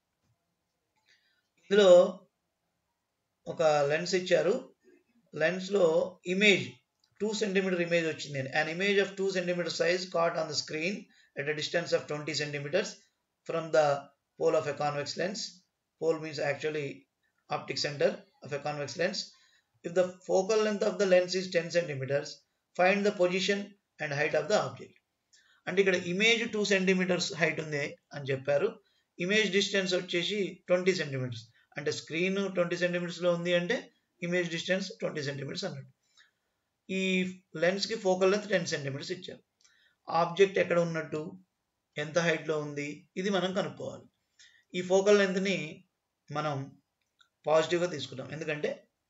ఇందులో ఒక lens ఇచ్చారు, lens లో ఇమేజ్ 2 cm ఇమేజ్ వచ్చింది. an image of 2 cm size caught on the screen at a distance of 20 cm from the pole of a convex lens. Pole means actually optic center of a convex lens. If the focal length of the lens is 10 cm, find the position and height of the object. అంటే ఇక్కడ image 2 cm height ఉంది అని చెప్పారు, image distance వచ్చేసి 20 cm. అంటే screen 20 cm లో ఉంది అంటే ఇమేజ్ డిస్టెన్స్ 20 cm అన్నట్టు. ఈ లెన్స్కి ఫోకల్ లెంత్ 10 సెంటీమీటర్స్ ఇచ్చారు. ఆబ్జెక్ట్ ఎక్కడ ఉన్నట్టు, ఎంత హైట్లో ఉంది, ఇది మనం కనుక్కోవాలి. ఈ ఫోకల్ లెంత్ని మనం పాజిటివ్గా తీసుకుంటాం, ఎందుకంటే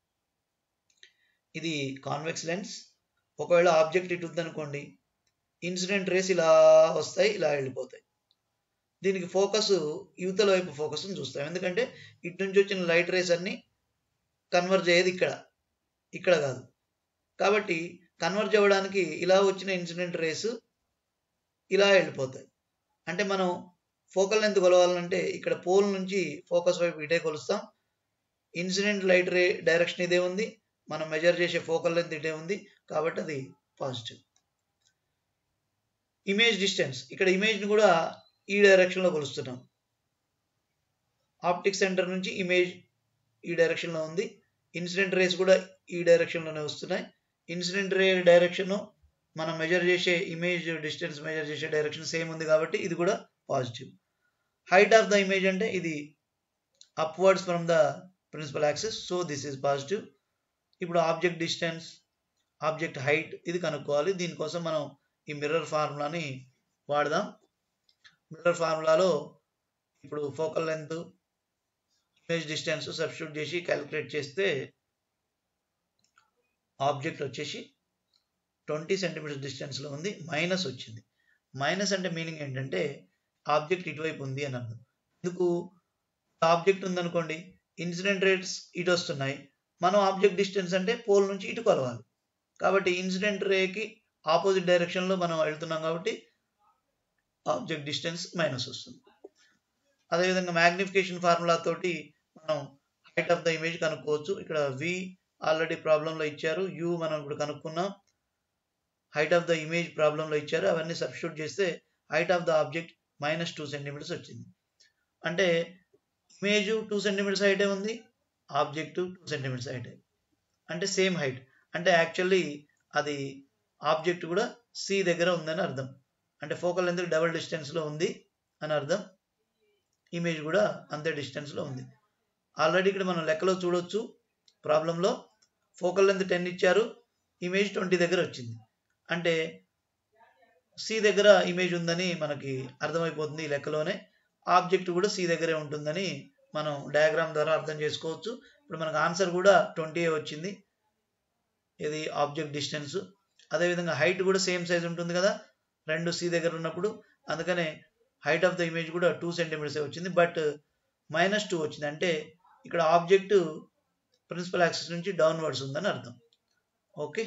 ఇది కాన్వెక్స్ లెన్స్. ఒకవేళ ఆబ్జెక్ట్ ఇటు ఉందనుకోండి, ఇన్సిడెంట్ రేస్ ఇలా వస్తాయి, ఇలా వెళ్ళిపోతాయి. దీనికి ఫోకస్ యువతల వైపు ఫోకస్ని చూస్తాం, ఎందుకంటే ఇటు నుంచి వచ్చిన లైట్ రేస్ అన్ని కన్వర్జ్ అయ్యేది ఇక్కడ కాదు. కాబట్టి కన్వర్జ్ అవ్వడానికి ఇలా వచ్చిన ఇన్సిడెంట్ రేస్ ఇలా వెళ్ళిపోతాయి. అంటే మనం ఫోకల్ లెంత్ కొలవాలంటే ఇక్కడ పోల్ నుంచి ఫోకస్ వైపు ఇటే కొలుస్తాం. ఇన్సిడెంట్ లైట్ రే డైరెక్షన్ ఇదే ఉంది, మనం మెజర్ చేసే ఫోకల్ లెంత్ ఇటే ఉంది, కాబట్టి అది పాజిటివ్. ఇమేజ్ డిస్టెన్స్, ఇక్కడ ఇమేజ్ని కూడా ఈ డైరెక్షన్లో కొలుస్తున్నాం. ఆప్టిక్ సెంటర్ నుంచి ఇమేజ్ ఈ డైరెక్షన్లో ఉంది, ఇన్సిడెంట్ రేస్ కూడా ఈ డైరెక్షన్లోనే వస్తున్నాయి. ఇన్సిడెంట్ రే డైరెక్షన్ మనం మెజర్ చేసే ఇమేజ్ డిస్టెన్స్ మెజర్ చేసే డైరెక్షన్ సేమ్ ఉంది, కాబట్టి ఇది కూడా positive. Height of the image అంటే ఇది upwards from the principal axis, so this is positive. ఇప్పుడు ఆబ్జెక్ట్ డిస్టెన్స్, ఆబ్జెక్ట్ హైట్ ఇది కనుక్కోవాలి. దీనికోసం మనం ఈ మిర్రర్ ఫార్ములాని వాడదాం. మిర్రర్ ఫార్ములాలో ఇప్పుడు focal length, image distance substitute చేసి క్యాలిక్యులేట్ చేస్తే ఆబ్జెక్ట్ వచ్చేసి 20 సెంటీమీటర్స్ డిస్టెన్స్లో ఉంది, మైనస్ వచ్చింది. మైనస్ అంటే మీనింగ్ ఏంటంటే ఆబ్జెక్ట్ ఇటువైపు ఉంది అని అర్థం. ఎందుకు, ఆబ్జెక్ట్ ఉందనుకోండి, ఇన్సిడెంట్ రేట్స్ ఇటు వస్తున్నాయి, మనం ఆబ్జెక్ట్ డిస్టెన్స్ అంటే పోల్ నుంచి ఇటు కొలవాలి. కాబట్టి ఇన్సిడెంట్ రేకి ఆపోజిట్ డైరెక్షన్లో మనం వెళ్తున్నాం, కాబట్టి ఆబ్జెక్ట్ డిస్టెన్స్ మైనస్ వస్తుంది. అదేవిధంగా మ్యాగ్నిఫికేషన్ ఫార్ములా తోటి మనం హైట్ ఆఫ్ ద ఇమేజ్ కనుక్కోవచ్చు. ఇక్కడ వి ఆల్రెడీ ప్రాబ్లంలో ఇచ్చారు, యూ మనం ఇప్పుడు కనుక్కున్నాం, హైట్ ఆఫ్ ద ఇమేజ్ ప్రాబ్లంలో ఇచ్చారు, అవన్నీ సబ్స్టిట్యూట్ చేస్తే height of the object -2 centimetres వచ్చింది. అంటే ఇమేజ్ 2 సెంటీమీటర్స్ హైటే ఉంది, ఆబ్జెక్ట్ 2 సెంటీమీటర్స్ హైటే, అంటే సేమ్ హైట్. అంటే యాక్చువల్లీ అది ఆబ్జెక్ట్ కూడా సి దగ్గర ఉందని అర్థం, అంటే ఫోకల్ లెంత్ డబుల్ డిస్టెన్స్లో ఉంది అని అర్థం, ఇమేజ్ కూడా అంతే డిస్టెన్స్లో ఉంది. ఆల్రెడీ ఇక్కడ మనం లెక్కలో చూడొచ్చు, ప్రాబ్లంలో ఫోకల్ లెంత్ 10 ఇచ్చారు, ఇమేజ్ 20 దగ్గర వచ్చింది, అంటే సి దగ్గర ఇమేజ్ ఉందని మనకి అర్థమైపోతుంది ఈ లెక్కలోనే. ఆబ్జెక్ట్ కూడా సి దగ్గరే ఉంటుందని మనం డయాగ్రామ్ ద్వారా అర్థం చేసుకోవచ్చు. ఇప్పుడు మనకు ఆన్సర్ కూడా 20 వచ్చింది, ఇది ఆబ్జెక్ట్ డిస్టెన్స్. అదేవిధంగా హైట్ కూడా సేమ్ సైజ్ ఉంటుంది కదా, రెండు సి దగ్గర ఉన్నప్పుడు, అందుకనే హైట్ ఆఫ్ ద ఇమేజ్ కూడా 2 సెంటీమీటర్స్ వచ్చింది, బట్ -2 వచ్చింది, అంటే ఇక్కడ ఆబ్జెక్ట్ ప్రిన్సిపల్ యాక్సిస్ నుంచి డౌన్వర్డ్స్ ఉందని అర్థం. ఓకే,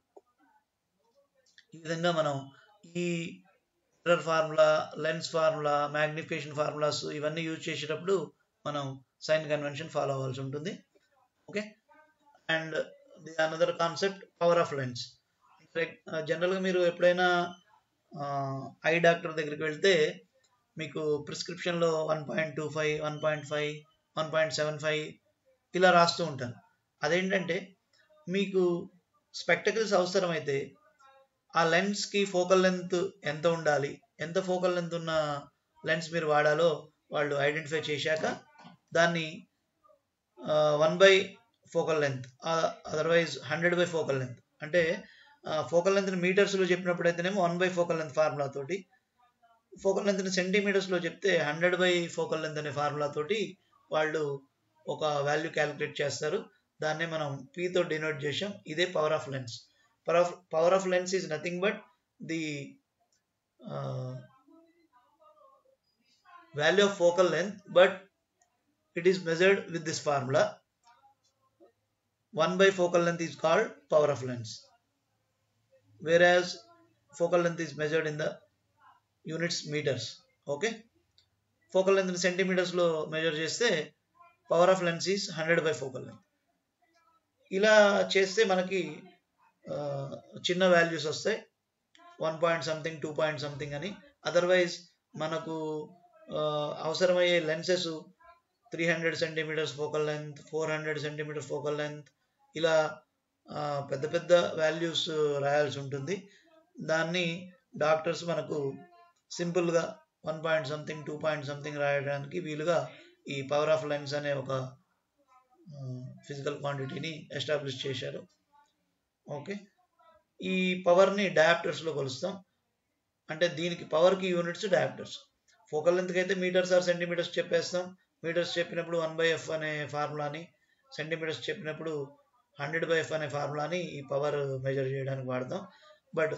ఈ విధంగా మనం ఈ mirror formula, lens formula, magnification formulas ఇవన్నీ యూజ్ చేసేటప్పుడు మనం సైన్ కన్వెన్షన్ ఫాలో అవ్వాల్సి ఉంటుంది. Okay, and the another concept power of lens. జనరల్గా మీరు ఎప్పుడైనా ఐ డాక్టర్ దగ్గరికి వెళ్తే మీకు ప్రిస్క్రిప్షన్లో 1.25, 1.5, 1.75 ఇలా రాస్తూ ఉంటారు. అదేంటంటే మీకు స్పెక్టకిల్స్ అవసరమైతే ఆ లెన్స్కి ఫోకల్ లెంత్ ఎంత ఉండాలి, ఎంత ఫోకల్ లెంత్ ఉన్న లెన్స్ మీరు వాడాలో వాళ్ళు ఐడెంటిఫై చేశాక దాన్ని 1/, focal length, otherwise 100/, focal length, అంటే ఫోకల్ లెంత్ని మీటర్స్లో చెప్పినప్పుడు అయితేనేమో 1/, ఫోకల్ లెంత్ ఫార్ములా తోటి, ఫోకల్ లెంత్ని సెంటీమీటర్స్లో చెప్తే 100/, ఫోకల్ లెంత్ అనే ఫార్ములా తోటి వాళ్ళు ఒక వాల్యూ క్యాలిక్యులేట్ చేస్తారు. దాన్నే మనం P తో డినోట్ చేసాం. ఇదే power of lens. Power of lens is nothing but the value of focal length, but it is measured with this formula. 1/, focal length is called power of lens, whereas focal length is measured in the units meters. Okay, focal length in centimeters lo measure cheste power of lens is 100/, focal length. ఇలా చేస్తే మనకి చిన్న values వస్తాయి, 1 point something, 2 point something అని. Otherwise మనకు అవసరమయ్యే lenses 300 centimetres focal length, 400 centimetre focal length, ఇలా పెద్ద పెద్ద వాల్యూస్ రాయాల్సి ఉంటుంది. దాన్ని డాక్టర్స్ మనకు సింపుల్గా 1 పాయింట్ సంథింగ్, 2 పాయింట్ సంథింగ్ రాయడానికి వీలుగా ఈ పవర్ ఆఫ్ లెన్స్ అనే ఒక ఫిజికల్ క్వాంటిటీని ఎస్టాబ్లిష్ చేశారు. ఓకే, ఈ పవర్ని డయాప్టర్స్లో కొలుస్తాం. అంటే దీనికి పవర్కి యూనిట్స్ డయాప్టర్స్. ఫోకల్ లెంత్కి అయితే మీటర్స్ ఆర్ సెంటీమీటర్స్ చెప్పేస్తాం. మీటర్స్ చెప్పినప్పుడు 1/f అనే ఫార్ములాని, సెంటీమీటర్స్ చెప్పినప్పుడు 100/f అనే ఫార్ములాని ఈ పవర్ మెజర్ చేయడానికి వాడతాం. బట్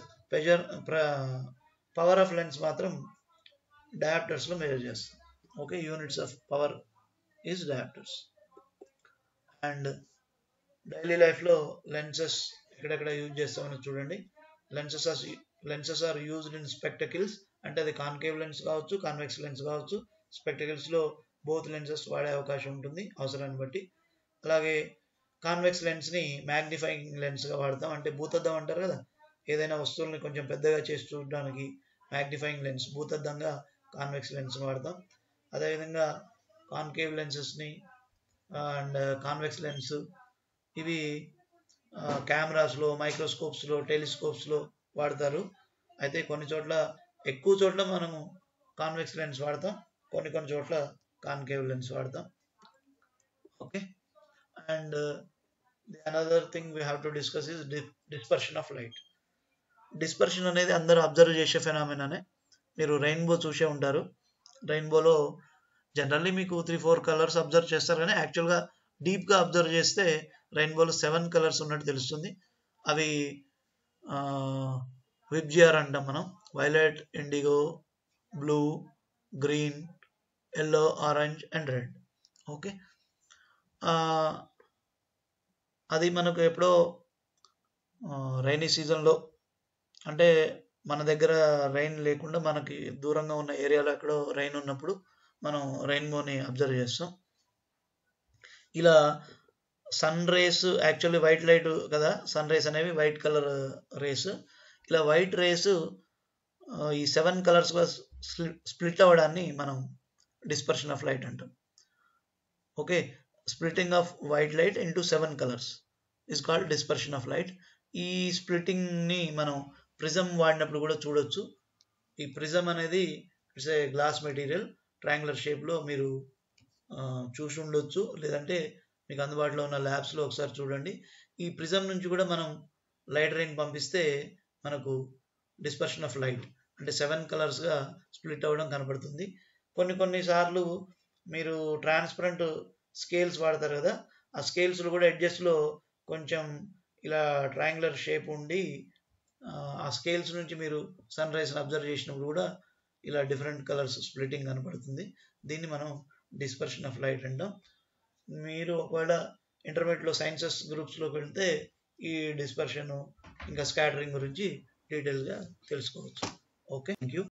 పవర్ ఆఫ్ లెన్స్ మాత్రం డయాప్టర్స్లో మెజర్ చేస్తాం. Okay, units of power is dioptres. And daily లైఫ్లో లెన్సెస్ ఎక్కడెక్కడ యూజ్ చేస్తామని చూడండి. Lenses are used in spectacles, అంటే అది కాన్కేవ్ లెన్స్ కావచ్చు, కాన్వెక్స్ లెన్స్ కావచ్చు. స్పెక్టకిల్స్లో బోత్ లెన్సెస్ వాడే అవకాశం ఉంటుంది అవసరాన్ని బట్టి. అలాగే కాన్వెక్స్ లెన్స్ని మ్యాగ్నిఫైయింగ్ లెన్స్గా వాడతాం. అంటే భూతద్దం అంటారు కదా, ఏదైనా వస్తువుల్ని కొంచెం పెద్దగా చేసి చూడడానికి మ్యాగ్నిఫైయింగ్ లెన్స్, భూతద్దంగా కాన్వెక్స్ లెన్స్ని వాడతాం. అదేవిధంగా కాన్కేవ్ లెన్సెస్ని అండ్ కాన్వెక్స్ లెన్స్ ఇవి కెమెరాస్లో, మైక్రోస్కోప్స్లో, టెలిస్కోప్స్లో వాడతారు. అయితే కొన్ని చోట్ల, ఎక్కువ చోట్ల మనము కాన్వెక్స్ లెన్స్ వాడతాం, కొన్ని చోట్ల కాన్కేవ్ లెన్స్ వాడతాం. Okay, and the another thing we have to discuss is dispersion of light. Dispersion అనేది అందరూ అబ్జర్వ్ చేసే ఫెనామినానే. మీరు రెయిన్బో చూసే ఉంటారు. రెయిన్బోలో జనరల్లీ మీకు 3-4 కలర్స్ అబ్జర్వ్ చేస్తారు, కానీ యాక్చువల్గా డీప్గా అబ్జర్వ్ చేస్తే రెయిన్బోలో 7 కలర్స్ ఉన్నట్టు తెలుస్తుంది. అవి విబ్జిఆర్ అంటాం మనం. Violet, indigo, blue, green, yellow, orange and red. Okay, అది మనకు ఎప్పుడో రైనీ సీజన్లో, అంటే మన దగ్గర రైన్ లేకుండా మనకి దూరంగా ఉన్న ఏరియాలో ఎక్కడో రైన్ ఉన్నప్పుడు మనం రెయిన్బోని అబ్జర్వ్ చేస్తాం. ఇలా sun rays, actually white light కదా, సన్ రేస్ అనేవి వైట్ కలర్ రేస్. ఇలా వైట్ రేస్ ఈ 7 కలర్స్గా స్ప్లిట్ అవ్వడాన్ని మనం డిస్పర్షన్ ఆఫ్ లైట్ అంటాం. Okay, splitting of white light into 7 colours is called dispersion of light. ఈ స్ప్లిట్టింగ్ని మనం ప్రిజం వాడినప్పుడు కూడా చూడొచ్చు. ఈ ప్రిజం అనేది it's a glass material, triangular షేప్లో మీరు చూసి ఉండొచ్చు, లేదంటే మీకు అందుబాటులో ఉన్న ల్యాబ్స్లో ఒకసారి చూడండి. ఈ ప్రిజం నుంచి కూడా మనం లైట్ రేని పంపిస్తే మనకు డిస్పర్షన్ ఆఫ్ లైట్ అంటే 7 కలర్స్గా స్ప్లిట్ అవ్వడం కనపడుతుంది. కొన్నిసార్లు మీరు ట్రాన్స్పరెంట్ స్కేల్స్ వాడతారు కదా, ఆ స్కేల్స్లో కూడా ఎడ్జెస్లో కొంచెం ఇలా ట్రయాంగులర్ షేప్ ఉండి ఆ స్కేల్స్ నుంచి మీరు సన్ రైజ్ని అబ్జర్వ్ చేసినప్పుడు కూడా ఇలా డిఫరెంట్ కలర్స్ స్ప్లిట్టింగ్ కనపడుతుంది. దీన్ని మనం డిస్పర్షన్ ఆఫ్ లైట్ అంటాం. మీరు ఒకవేళ ఇంటర్మీడియట్లో సైన్సెస్ గ్రూప్స్లోకి వెళ్తే ఈ డిస్పర్షన్ ఇంకా స్కాటరింగ్ గురించి డీటెయిల్గా తెలుసుకోవచ్చు. Okay, thank you.